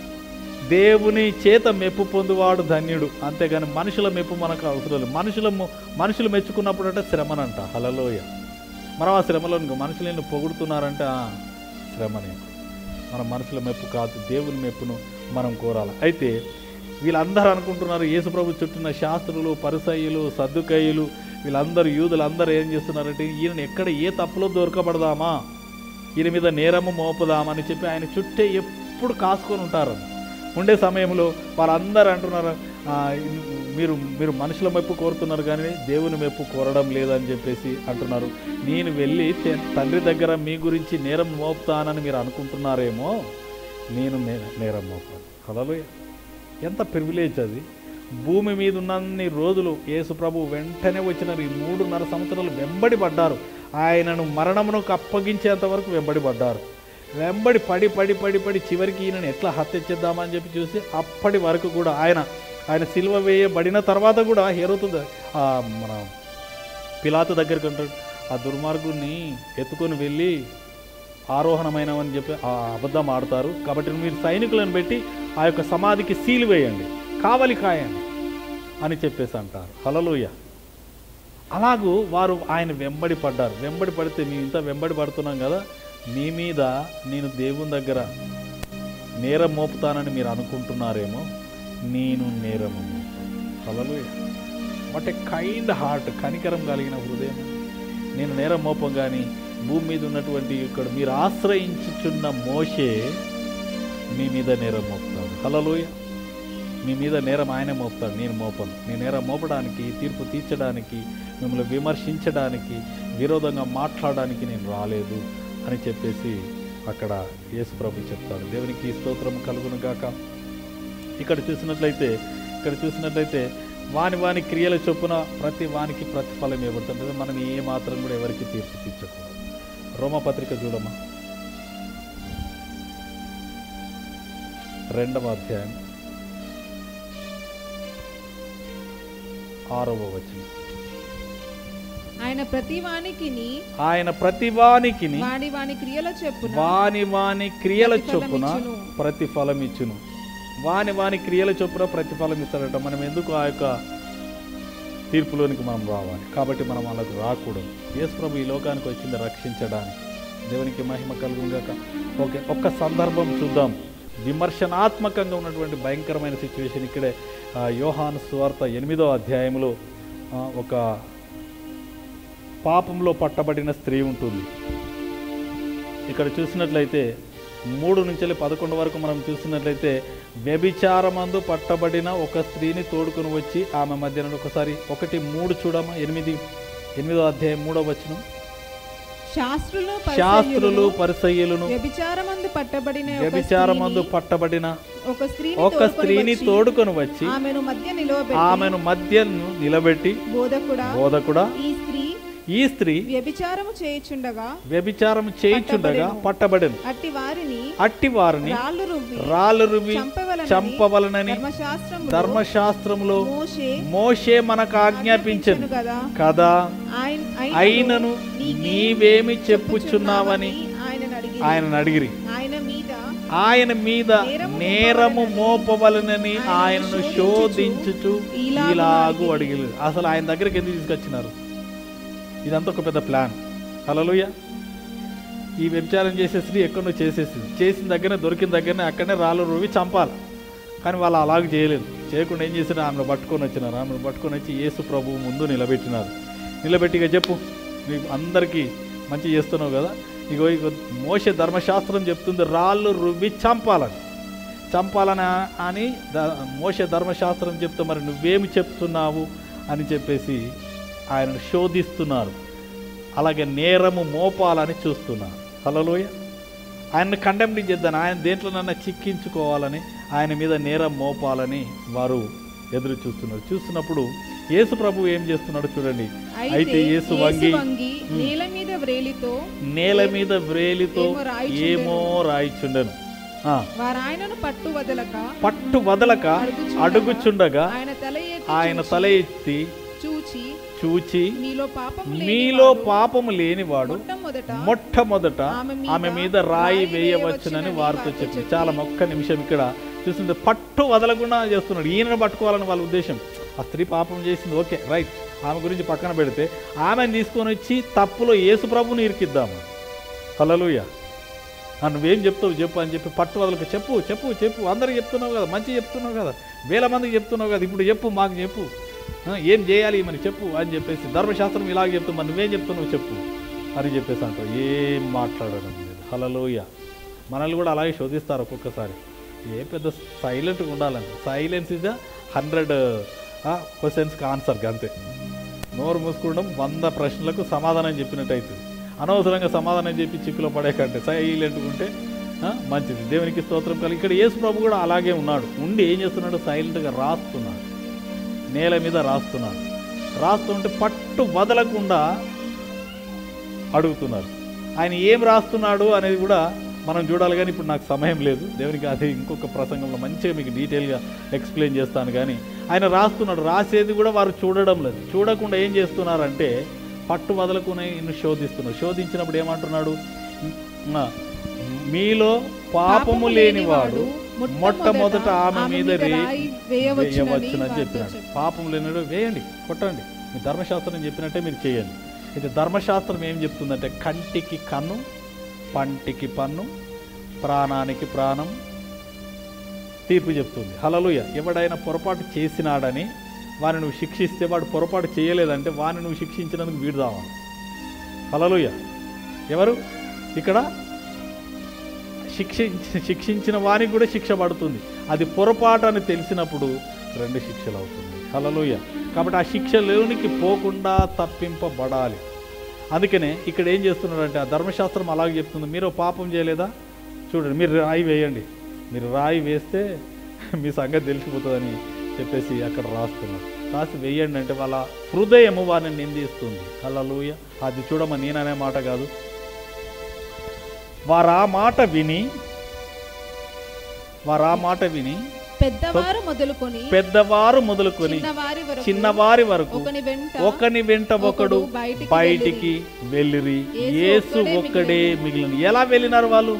దేవుని చేత మెప్పు పొందువాడు ధన్యుడు. అంతేగాని మనుషుల మెప్పు మనకు అవసరం లేదు. మనుషుల మనుషులు మెచ్చుకున్నప్పుడు అంటే శ్రమనంట. హల్లెలూయా. మనం ఆ శ్రమలో మనుషులు నిన్ను పొగుడుతున్నారంటే శ్రమని. మన మనుషుల మెప్పు కాదు, దేవుని మెప్పును మనం కోరాలి. అయితే వీళ్ళందరూ అనుకుంటున్నారు, యేసుప్రభు చుట్టూన్న శాస్త్రులు, పరిసయ్యులు, సద్దుకయ్యులు, వీళ్ళందరూ యూదులు అందరూ ఏం చేస్తున్నారంటే ఈయన ఎక్కడ ఏ తప్పులో దొరకబడదామా, ఈయన మీద నేరము మోపుదామని చెప్పి ఆయన చుట్టే ఎప్పుడు కాసుకొని ఉంటారు. ఉండే సమయంలో వాళ్ళందరూ అంటున్నారు, మీరు మీరు మనుషుల మెప్పు కోరుతున్నారు కానీ దేవుని మెప్పు కోరడం లేదని చెప్పేసి అంటున్నారు. నేను వెళ్ళి తండ్రి దగ్గర మీ గురించి నేరం మోపుతానని మీరు అనుకుంటున్నారేమో, నేను నేరం మోపాను. హల్లెలూయా. ఎంత ప్రివిలేజ్ అది. భూమి మీద ఉన్నన్ని రోజులు యేసు ప్రభు వెంటనే వచ్చినారు. ఈ మూడున్నర సంవత్సరాలు వెంబడి పడ్డారు. ఆయనను మరణమునకు అప్పగించేంత వరకు వెంబడి పడ్డారు. వెంబడి పడి పడి పడి పడి చివరికి ఈయనను ఎట్లా హత్య చేద్దామని చెప్పి చూసి అప్పటి వరకు కూడా ఆయన ఆయన సిలువ వేయబడిన తర్వాత కూడా హేరోతు మన పిలాతు దగ్గరికి అంటాడు, ఆ దుర్మార్గుడిని ఎత్తుకొని వెళ్ళి ఆరోహణమైనవని చెప్పి ఆ అబద్ధం ఆడతారు, కాబట్టి మీరు సైనికులను పెట్టి ఆ యొక్క సమాధికి సీలు వేయండి, కావలి కాయండి అని చెప్పేసి అంటారు. హల్లెలూయా. అలాగూ వారు ఆయన వెంబడి పడ్డారు. వెంబడి పడితే మేము ఇంత వెంబడి పడుతున్నాం కదా, మీ మీద నేను దేవుని దగ్గర నేరం మోపుతానని మీరు అనుకుంటున్నారేమో, నేను నేరము hallelujah. What a kind heart, కనికరం కలిగిన హృదయం. నేను నేరం మోపం కానీ భూమి మీద ఉన్నటువంటి ఇక్కడ మీరు ఆశ్రయించుచున్న మోషే మీ మీద నేరం మోపుతాడు. హల్లెలూయా. మీ మీద నేరం ఆయన మోపుతాడు, నేను మోపను. నేను నేరం మోపడానికి, తీర్పు తీర్చడానికి, మిమ్మల్ని విమర్శించడానికి, విరోధంగా మాట్లాడడానికి నేను రాలేదు అని చెప్పేసి అక్కడ యేసు ప్రభు చెప్తాడు. దేవునికి స్తోత్రం కలుగును గాక. ఇక్కడ చూసినట్లయితే ఇక్కడ చూసినట్లయితే వాని వాని క్రియల చొప్పున ప్రతి వానికి ప్రతిఫలం ఇవ్వబడుతుంది. మనం ఏ మాత్రం కూడా ఎవరికి తీర్పు తీర్చకూడదు. రోమపత్రిక చూడమ్మా, రెండవ అధ్యాయం ఆరవ వచనం. ఆయన ప్రతి వానికిని ఆయన ప్రతి వానికిని వాడి వాని క్రియల చొప్పున వాని వాని క్రియల చొప్పున ప్రతిఫలమిచ్చును. ప్రతిఫలం ఇచ్చును. వాని వాని క్రియల చొప్పున ప్రతిఫలం ఇస్తాడట. మనం ఎందుకు ఆ యొక్క తీర్పులోనికి మనం రావాలి? కాబట్టి మనం వాళ్ళకు రాకూడదు. యేసు ప్రభు ఈ లోకానికి వచ్చింది రక్షించడానికి. దేవునికి మహిమ కలుగుగాక. ఓకే, ఒక్క సందర్భం చూద్దాం. విమర్శనాత్మకంగా ఉన్నటువంటి భయంకరమైన సిచ్యువేషన్ ఇక్కడే ఆ, యోహాను సువార్త ఎనిమిదో అధ్యాయంలో ఆ, ఒక పాపంలో పట్టబడిన స్త్రీ ఉంటుంది. ఇక్కడ చూసినట్లయితే మూడు నుంచి పదకొండు వరకు మనం చూసినట్లయితే వ్యభిచారమందు పట్టబడిన ఒక స్త్రీని తోడుకొని వచ్చి ఆమె మధ్యన ఒకసారి ఒకటి మూడు చూడమా, ఎనిమిది ఎనిమిదో అధ్యాయం మూడో వచనం. శాస్త్రులు శాస్త్రులు పరిసయ్యులను వ్యభిచారమందు పట్టబడిన ఒక వ్యభిచారమందు పట్టబడిన ఒక స్త్రీని ఒక స్త్రీని తోడుకొని వచ్చి ఆమెను మధ్య నిలవబెట్టి ఆమెను మధ్యను నిలబెట్టి బోధకుడా బోధకుడా ఈ స్త్రీ ఈ స్త్రీ వ్యభిచారము చేయుచుండగా వ్యభిచారం చేయుచుండగా పట్టబడెను. అట్టి వారిని అట్టి వారిని రాళ్ళు రువ్వి రాళ్ళు రువి చంపవలనని చంపవలనని ధర్మశాస్త్రములో ధర్మశాస్త్రములో మోషే మోషే మనకు ఆజ్ఞాపించెను కదా కదా. ఆయన అయినను నీవేమి చెప్పుచున్నావని ఆయనను అడిగి ఆయన అడిగిరి. ఆయన మీద ఆయన మీద నేరము మోపవలనని ఆయనను శోధించుచు ఇలాగు అడిగి. అసలు ఆయన దగ్గరికి ఎందుకు తీసుకొచ్చినారు? ఇదంతా ఒక పెద్ద ప్లాన్. హల్లెలూయా. ఈ వ్యభిచారం చేసే స్త్రీ ఎక్కడో చేసేసింది. చేసిన దగ్గరనే దొరికిన దగ్గరనే అక్కడనే రాళ్ళు రువి చంపాలి. కానీ వాళ్ళు అలాగ చేయలేదు. చేయకుండా ఏం చేసినా ఆమెను పట్టుకొని వచ్చినారు. ఆమెను పట్టుకొని వచ్చి యేసు ప్రభువు ముందు నిలబెట్టినారు. నిలబెట్టి ఇక చెప్పు, నీకు అందరికీ మంచి చేస్తున్నావు కదా, ఇగో ఇగో మోషే ధర్మశాస్త్రం చెప్తుంది రాళ్ళు రువ్వి చంపాలని చంపాలని అని ద మోషే ధర్మశాస్త్రం చెప్తే మరి నువ్వేమి చెప్తున్నావు అని చెప్పేసి ఆయనను శోధిస్తున్నారు. అలాగే నేరము మోపాలని చూస్తున్నారు. హల్లెలూయా. ఆయన్ని కండెమ్ని చేద్దాను, ఆయన దేంట్లోనన్నా చిక్కించుకోవాలని, ఆయన మీద నేరం మోపాలని వారు ఎదురు చూస్తున్నారు. చూస్తున్నప్పుడు యేసు ప్రభు ఏం చేస్తున్నాడు చూడండి. అయితే యేసు వంగి నేల మీద వ్రేలితో నేల మీద వ్రేలితో ఏమో రాయిచుండెను. వారాయనను పట్టు వదలక పట్టు వదలక అడుగుచుండగా ఆయన తల ఎత్తి చూచి చూచి మీలో పాపము మీలో పాపము లేనివాడు మొట్టమొదట ఆమె మీద రాయి వేయవచ్చునని వారితో చెప్పింది. చాలా ఒక్క నిమిషం ఇక్కడ చూసింది. పట్టు వదలకుండా చేస్తున్నాడు. ఈయనను పట్టుకోవాలని వాళ్ళ ఉద్దేశం. ఆ స్త్రీ పాపం చేసింది, ఓకే రైట్, ఆమె గురించి పక్కన పెడితే ఆమెను తీసుకొని వచ్చి తప్పులో యేసు ప్రభుని ఇరికిద్దాము. హల్లెలూయా. నువ్వేం చెప్తావు చెప్పు అని చెప్పి పట్టు వదలకు. చెప్పు చెప్పు చెప్పు అందరికి చెప్తున్నావు కదా, మంచి చెప్తున్నావు కదా, వేల మందికి చెప్తున్నావు కదా, ఇప్పుడు చెప్పు, మాకు చెప్పు, ఏం చేయాలి మరి చెప్పు అని చెప్పేసి ధర్మశాస్త్రం ఇలాగ చెప్తావు, మరి నువ్వేం చెప్తున్నావు చెప్పు అని చెప్పేసి అంటారు. ఏం మాట్లాడడం లేదు. హల్లెలూయా. మనల్ని కూడా అలాగే శోధిస్తారు ఒక్కొక్కసారి. ఏ పెద్ద సైలెంట్గా ఉండాలంటే సైలెన్స్ ఇస్ ద హండ్రెడ్ క్వశ్చన్స్కి ఆన్సర్కి అంతే. నోరు మూసుకోవడం వంద ప్రశ్నలకు సమాధానం చెప్పినట్టు అవుతుంది. అనవసరంగా సమాధానం చెప్పి చిక్కులో పడే కంటే సైలెంట్గా ఉంటే మంచిది. దేవునికి స్తోత్రం కలిగి. ఇక్కడ యేసు ప్రభు కూడా అలాగే ఉన్నాడు. ఉండి ఏం చేస్తున్నాడు? సైలెంట్గా రాస్తున్నాడు, నేల మీద రాస్తున్నాడు. రాస్తుంటే పట్టు వదలకుండా అడుగుతున్నారు. ఆయన ఏం రాస్తున్నాడు అనేది కూడా మనం చూడాలి, కానీ ఇప్పుడు నాకు సమయం లేదు. దేవునికి అది ఇంకొక ప్రసంగంలో మంచిగా మీకు డీటెయిల్గా ఎక్స్ప్లెయిన్ చేస్తాను. కానీ ఆయన రాస్తున్నాడు, రాసేది కూడా వారు చూడడం లేదు. చూడకుండా ఏం చేస్తున్నారంటే పట్టు వదలకునే ఇನ್ನು శోధిస్తున్నారు. శోధించినప్పుడు ఏమంటున్నాడు? మీలో పాపము లేనివాడు మొట్టమొదట ఆమె మీద వేయవచ్చునని చెప్పినాడు. పాపం లేనివాడు వేయండి, కొట్టండి, మీ ధర్మశాస్త్రం చెప్పినట్టే మీరు చేయండి. అయితే ధర్మశాస్త్రం ఏం చెప్తుందంటే కంటికి కన్ను, పంటికి పన్ను, ప్రాణానికి ప్రాణం తీర్పు చెప్తుంది. హల్లెలూయా. ఎవడైనా పొరపాటు చేసినాడని వారిని నువ్వు శిక్షిస్తే వాడు పొరపాటు చేయలేదంటే వారిని నువ్వు శిక్షించినందుకు వీడు రావాలి. హల్లెలూయా. ఎవరు ఇక్కడ శిక్షించి శిక్షించిన వానికి కూడా శిక్ష పడుతుంది. అది పొరపాటు అని తెలిసినప్పుడు రెండు శిక్షలు అవుతుంది. హల్లెలూయా. కాబట్టి ఆ శిక్షలోనికి పోకుండా తప్పింపబడాలి. అందుకనే ఇక్కడ ఏం చేస్తున్నాడంటే ఆ ధర్మశాస్త్రం అలాగే చెప్తుంది. మీరు పాపం చేయలేదా, చూడండి మీరు రాయి వేయండి, మీరు రాయి వేస్తే మీ సంగతి తెలిసిపోతుందని చెప్పేసి అక్కడ రాస్తున్నారు. రాసి వేయండి అంటే వాళ్ళ హృదయము వారిని నిందిస్తుంది. హల్లెలూయా. అది చూడమా, నేననే మాట కాదు. వారు ఆ మాట విని వారు ఆ మాట విని పెద్దవారు మొదలుకొని పెద్దవారు మొదలుకొని చిన్నవారి వరకు చిన్నవారి వరకు ఒకని వెంట ఒకని వెంట ఒకడు బయటికి బయటికి వెళ్ళిరి. యేసు ఒక్కడే ఒక్కడే మిగిలిన. ఎలా వెళ్ళినారు వాళ్ళు?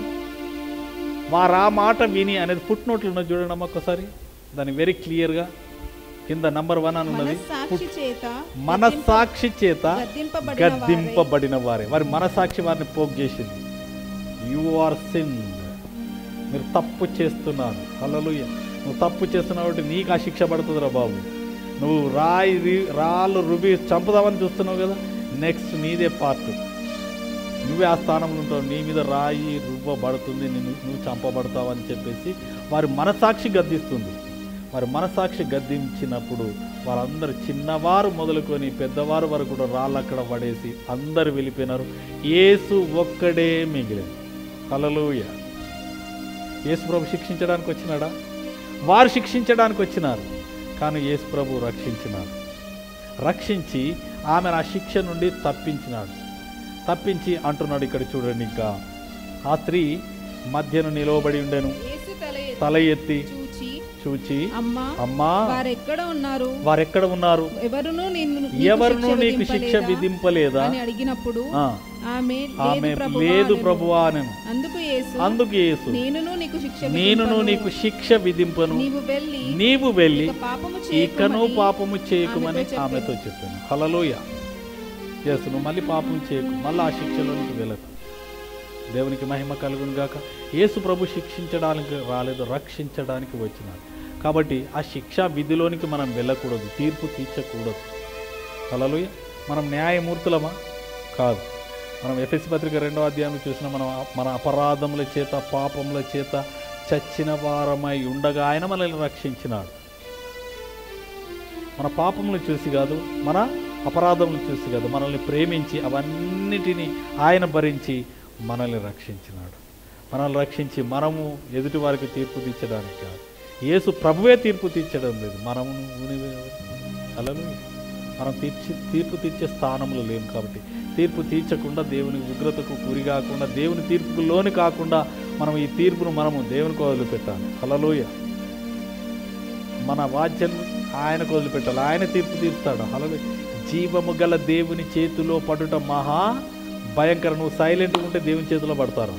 వారు ఆ మాట విని అనేది ఫుట్ నోట్లు ఉన్నది చూడండి అమ్మ ఒక్కసారి. దాన్ని వెరీ క్లియర్గా కింద నంబర్ వన్ అని ఉన్నది. మనస్సాక్షి చేత మనస్సాక్షి చేత గద్దింపబడిన గద్దింపబడిన వారే. వారి మనస్సాక్షి వారిని పోగు చేసింది. యు ఆర్ సిన్, మీరు తప్పు చేస్తున్నారు. హల్లెలూయా. నువ్వు తప్పు చేస్తున్నావు కాబట్టి నీకు ఆ శిక్ష పడుతుందిరా బాబు. నువ్వు రాయి రి- రాళ్ళు రుబి చంపుదామని చూస్తున్నావు కదా, నెక్స్ట్ నీదే పార్ట్. నువ్వే ఆ స్థానంలో ఉంటావు, నీ మీద రాయి రువ్వబడుతుంది, నిన్ను నువ్వు చంపబడతావని చెప్పేసి వారి మనసాక్షి గద్దిస్తుంది. వారి మనసాక్షి గద్దించినప్పుడు వారందరూ చిన్నవారు మొదలుకొని పెద్దవారు వరకు కూడా రాళ్ళు అక్కడ పడేసి అందరు వెళ్ళిపోయినారు. యేసు ఒక్కడే మిగిలింది. హల్లెలూయా. యేసు ప్రభు శిక్షించడానికి వచ్చినాడా? వారు శిక్షించడానికి వచ్చినారు, కానీ యేసు ప్రభు రక్షించినాడు. రక్షించి ఆమెను ఆ శిక్ష నుండి తప్పించినాడు. తప్పించి అంటున్నాడు ఇక్కడ చూడండి, ఇంకా ఆ స్త్రీ మధ్యను నిలవబడి ఉండెను, యేసు తల ఎత్తి తల ఎత్తి చూచి చూచి అమ్మా అమ్మా వారెక్కడ ఉన్నారు, వారెక్కడ ఉన్నారు, ఎవరునూ నిన్ను ఎవరునూ నీకు శిక్ష విధింపలేదా అని అడిగినప్పుడు ఆ, ఆమె ఆమె లేదు ప్రభువా లేదు అనెను. ప్రభువా అనెను. అందుకు యేసు అందుకు యేసు నేనును నీకు శిక్ష నేనును విధింపను. నీకు శిక్ష విధింపను, నీవు వెళ్ళి నీవు వెళ్ళి ఇక పాపము ఇకను చేయకుమని పాపము చేయకుమని ఆమెతో ఆమెతో చెప్పాను. హల్లెలూయా. ఎస్, నువ్వు మళ్ళీ పాపం చేయకు, మళ్ళీ ఆ శిక్షలోనికి వెళ్ళకు. దేవునికి మహిమ కలుగును గాక. యేసు ప్రభు శిక్షించడానికి రాలేదు, రక్షించడానికి వచ్చినాడు. కాబట్టి ఆ శిక్షా విధిలోనికి మనం వెళ్ళకూడదు, తీర్పు తీర్చకూడదు. హల్లెలూయా. మనం న్యాయమూర్తులమా? కాదు. మనం ఎఫెసీ పత్రిక రెండో అధ్యాయం చూసిన మనం మన అపరాధముల చేత పాపముల చేత చచ్చిన వారమై ఉండగా ఆయన మనల్ని రక్షించినాడు. మన పాపములు చూసి కాదు, మన అపరాధములు చూసి కాదు, మనల్ని ప్రేమించి అవన్నిటినీ ఆయన భరించి మనల్ని రక్షించినాడు. మనల్ని రక్షించి మనము ఎదుటి వారికి తీర్పు తీర్చడానికి కాదు, యేసు ప్రభువే తీర్పు తీర్చడం లేదు, మనము అలాగే మనం తీర్చి తీర్పు తీర్చే స్థానంలో లేము. కాబట్టి తీర్పు తీర్చకుండా దేవుని ఉగ్రతకు గురి కాకుండా దేవుని తీర్పుకు లోని కాకుండా మనం ఈ తీర్పును మనము దేవునికి వదిలిపెట్టాలి. హల్లెలూయా. మన వాద్యం ఆయనకు వదిలిపెట్టాలి, ఆయన తీర్పు తీరుస్తాడు. హల్లెలూయా. జీవము గల దేవుని చేతిలో పడుట మహా భయంకరం. నువ్వు సైలెంట్గా ఉంటే దేవుని చేతిలో పడతారు,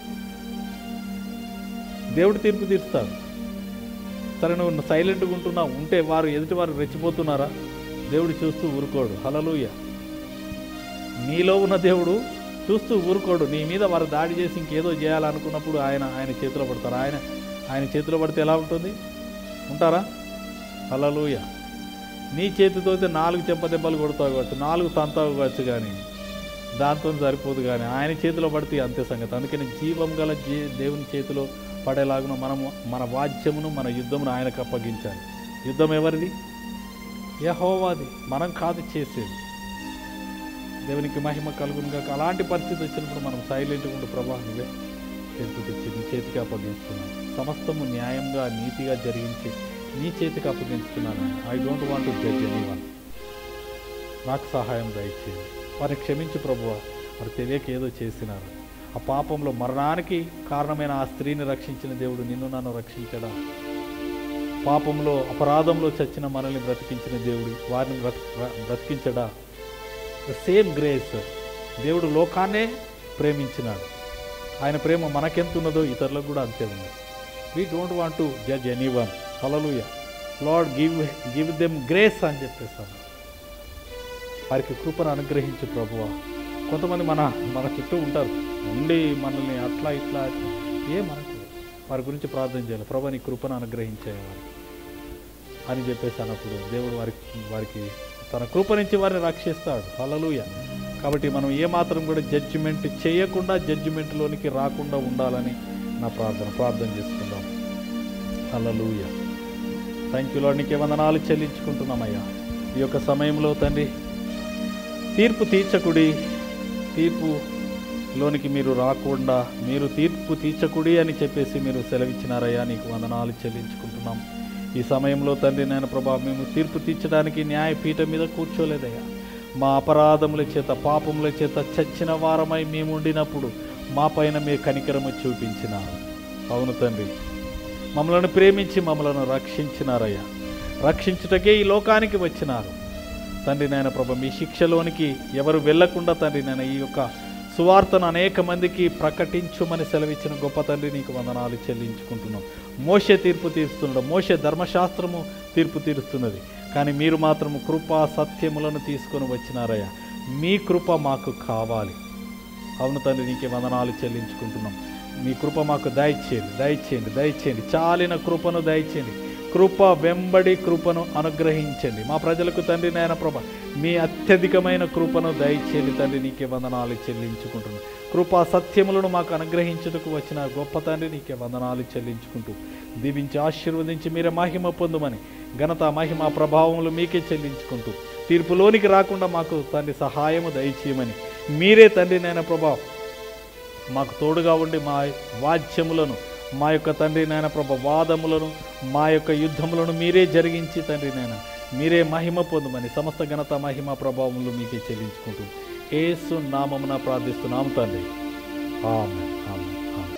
దేవుడు తీర్పు తీరుస్తాడు. సరే, నువ్వు సైలెంట్గా ఉంటున్నావు ఉంటే వారు ఎదుటి వారు రెచ్చిపోతున్నారా? దేవుడు చూస్తూ ఊరుకోడు. హల్లెలూయా. నీలో ఉన్న దేవుడు చూస్తూ ఊరుకోడు. నీ మీద వారు దాడి చేసి ఇంకేదో చేయాలనుకున్నప్పుడు ఆయన ఆయన చేతిలో పడతారు. ఆయన ఆయన చేతిలో పడితే ఎలా ఉంటుంది? ఉంటారా? హల్లెలూయా. నీ చేతితో అయితే నాలుగు చెంప దెబ్బలు కొడతావు కావచ్చు, నాలుగు తంతావు కావచ్చు, కానీ దాంతో సరిపోదు. కానీ ఆయన చేతిలో పడితే అంతే సంగతి. అందుకని జీవం గల జీ దేవుని చేతిలో పడేలాగున మనము మన వాద్యమును మన యుద్ధమును ఆయనకు అప్పగించాలి. యుద్ధం ఎవరిది? యెహోవాది, మనం కాదు చేసేది. దేవునికి మహిమ కలుగును గాక. అలాంటి పరిస్థితి వచ్చినప్పుడు మనం సైలెంట్గా ఉండి ప్రభా నువ్వే తీర్పు తెచ్చి నీ చేతికి అప్పగిస్తున్నాను, సమస్తము న్యాయంగా నీతిగా జరిగించి నీ చేతికి అప్పగించుతున్నాను. I don't want to judge anyone. నాకు సహాయం దయచేయండి. వారిని క్షమించు ప్రభువా, వారు తెలియక ఏదో చేసినారు. ఆ పాపంలో మరణానికి కారణమైన ఆ స్త్రీని రక్షించిన దేవుడు నిన్ను నన్ను రక్షించడా? పాపంలో అపరాధంలో చచ్చిన మనల్ని బ్రతికించిన దేవుడు వారిని బ్రతి బ్రతికించడా? The same grace. దేవుడు లోకాన్నే ప్రేమించినాడు. ఆయన ప్రేమ మనకెంతున్నదో ఇతరులకు కూడా అంతే ఉంది. We don't want to judge anyone. Hallelujah. Lord give give them grace అని చెప్పేస్తాను. వారికి కృపను అనుగ్రహించు ప్రభువా. కొంతమంది మన మన చుట్టూ ఉంటారు, ఉండి మనల్ని అట్లా ఇట్లా ఏ మనకు వారి గురించి ప్రార్థన చేయాలి, ప్రభు నీ కృపను అనుగ్రహించేవారు అని చెప్పేసి అన్నప్పుడు దేవుడు వారికి వారికి తన కృప నుంచి వారిని రక్షిస్తాడు. హల్లెలూయా. కాబట్టి మనం ఏమాత్రం కూడా జడ్జిమెంట్ చేయకుండా జడ్జిమెంట్లోనికి రాకుండా ఉండాలని నా ప్రార్థన. ప్రార్థన చేసుకుందాం. హల్లెలూయా. థ్యాంక్ యూ లార్డ్, నీకే వందనాలు చెల్లించుకుంటున్నామయ్యా. ఈ యొక్క సమయంలో తండ్రి తీర్పు తీర్చకుడి, తీర్పులోనికి మీరు రాకుండా మీరు తీర్పు తీర్చకుడి అని చెప్పేసి మీరు సెలవిచ్చినారయ్యా, నీకు వందనాలు చెల్లించుకుంటున్నాం. ఈ సమయంలో తండ్రి నాయన ప్రభా, మేము తీర్పు తీర్చడానికి న్యాయపీఠం మీద కూర్చోలేదయ్యా. మా అపరాధముల చేత పాపముల చేత చచ్చిన వారమై మేము ఉండినప్పుడు మా పైన మీ కనికరము చూపించినారు. అవును తండ్రి, మమ్మలను ప్రేమించి మమ్మలను రక్షించినారయ్యా. రక్షించుటకే ఈ లోకానికి వచ్చినారు తండ్రి నాయన ప్రభ. మీ శిక్షలోనికి ఎవరు వెళ్లకుండా తండ్రి నాయన ఈ యొక్క సువార్తను అనేక మందికి ప్రకటించుమని సెలవిచ్చిన గొప్ప తండ్రి నీకు వందనాలు చెల్లించుకుంటున్నాం. మోషే తీర్పు తీరుస్తున్నాడు, మోషే ధర్మశాస్త్రము తీర్పు తీరుస్తున్నది, కానీ మీరు మాత్రము కృపా సత్యములను తీసుకొని వచ్చినారయ్యా. మీ కృప మాకు కావాలి. అవును తండ్రి, నీకే వందనాలు చెల్లించుకుంటున్నాం. మీ కృప మాకు దయచేయండి, దయచేయండి, దయచేయండి. చాలిన కృపను దయచేయండి. కృప వెంబడి కృపను అనుగ్రహించండి మా ప్రజలకు తండ్రి నాయన ప్రభ. మీ అత్యధికమైన కృపను దయచేయండి తండ్రి, నీకే వందనాలు చెల్లించుకుంటున్నాం. కృపా సత్యములను మాకు అనుగ్రహించుటకు వచ్చిన గొప్ప తండ్రి నీకే వందనాలు చెల్లించుకుంటూ దీవించి ఆశీర్వదించి మీరే మహిమ పొందుమని, ఘనత మహిమ ప్రభావములు మీకే చెల్లించుకుంటూ తీర్పులోనికి రాకుండా మాకు తండ్రి సహాయము దయచేయమని, మీరే తండ్రి నాయన ప్రభా మాకు తోడుగా ఉండి మా వాద్యములను, మా యొక్క తండ్రి నాయన ప్రభ వాదములను, మా యొక్క యుద్ధములను మీరే జరిగించి తండ్రి నాయన మీరే మహిమ పొందుమని, సమస్త ఘనత మహిమ ప్రభావములు మీకే చెల్లించుకుంటూ యేసు నామమున ప్రార్థిస్తున్నాం తండ్రి. ఆమేన్.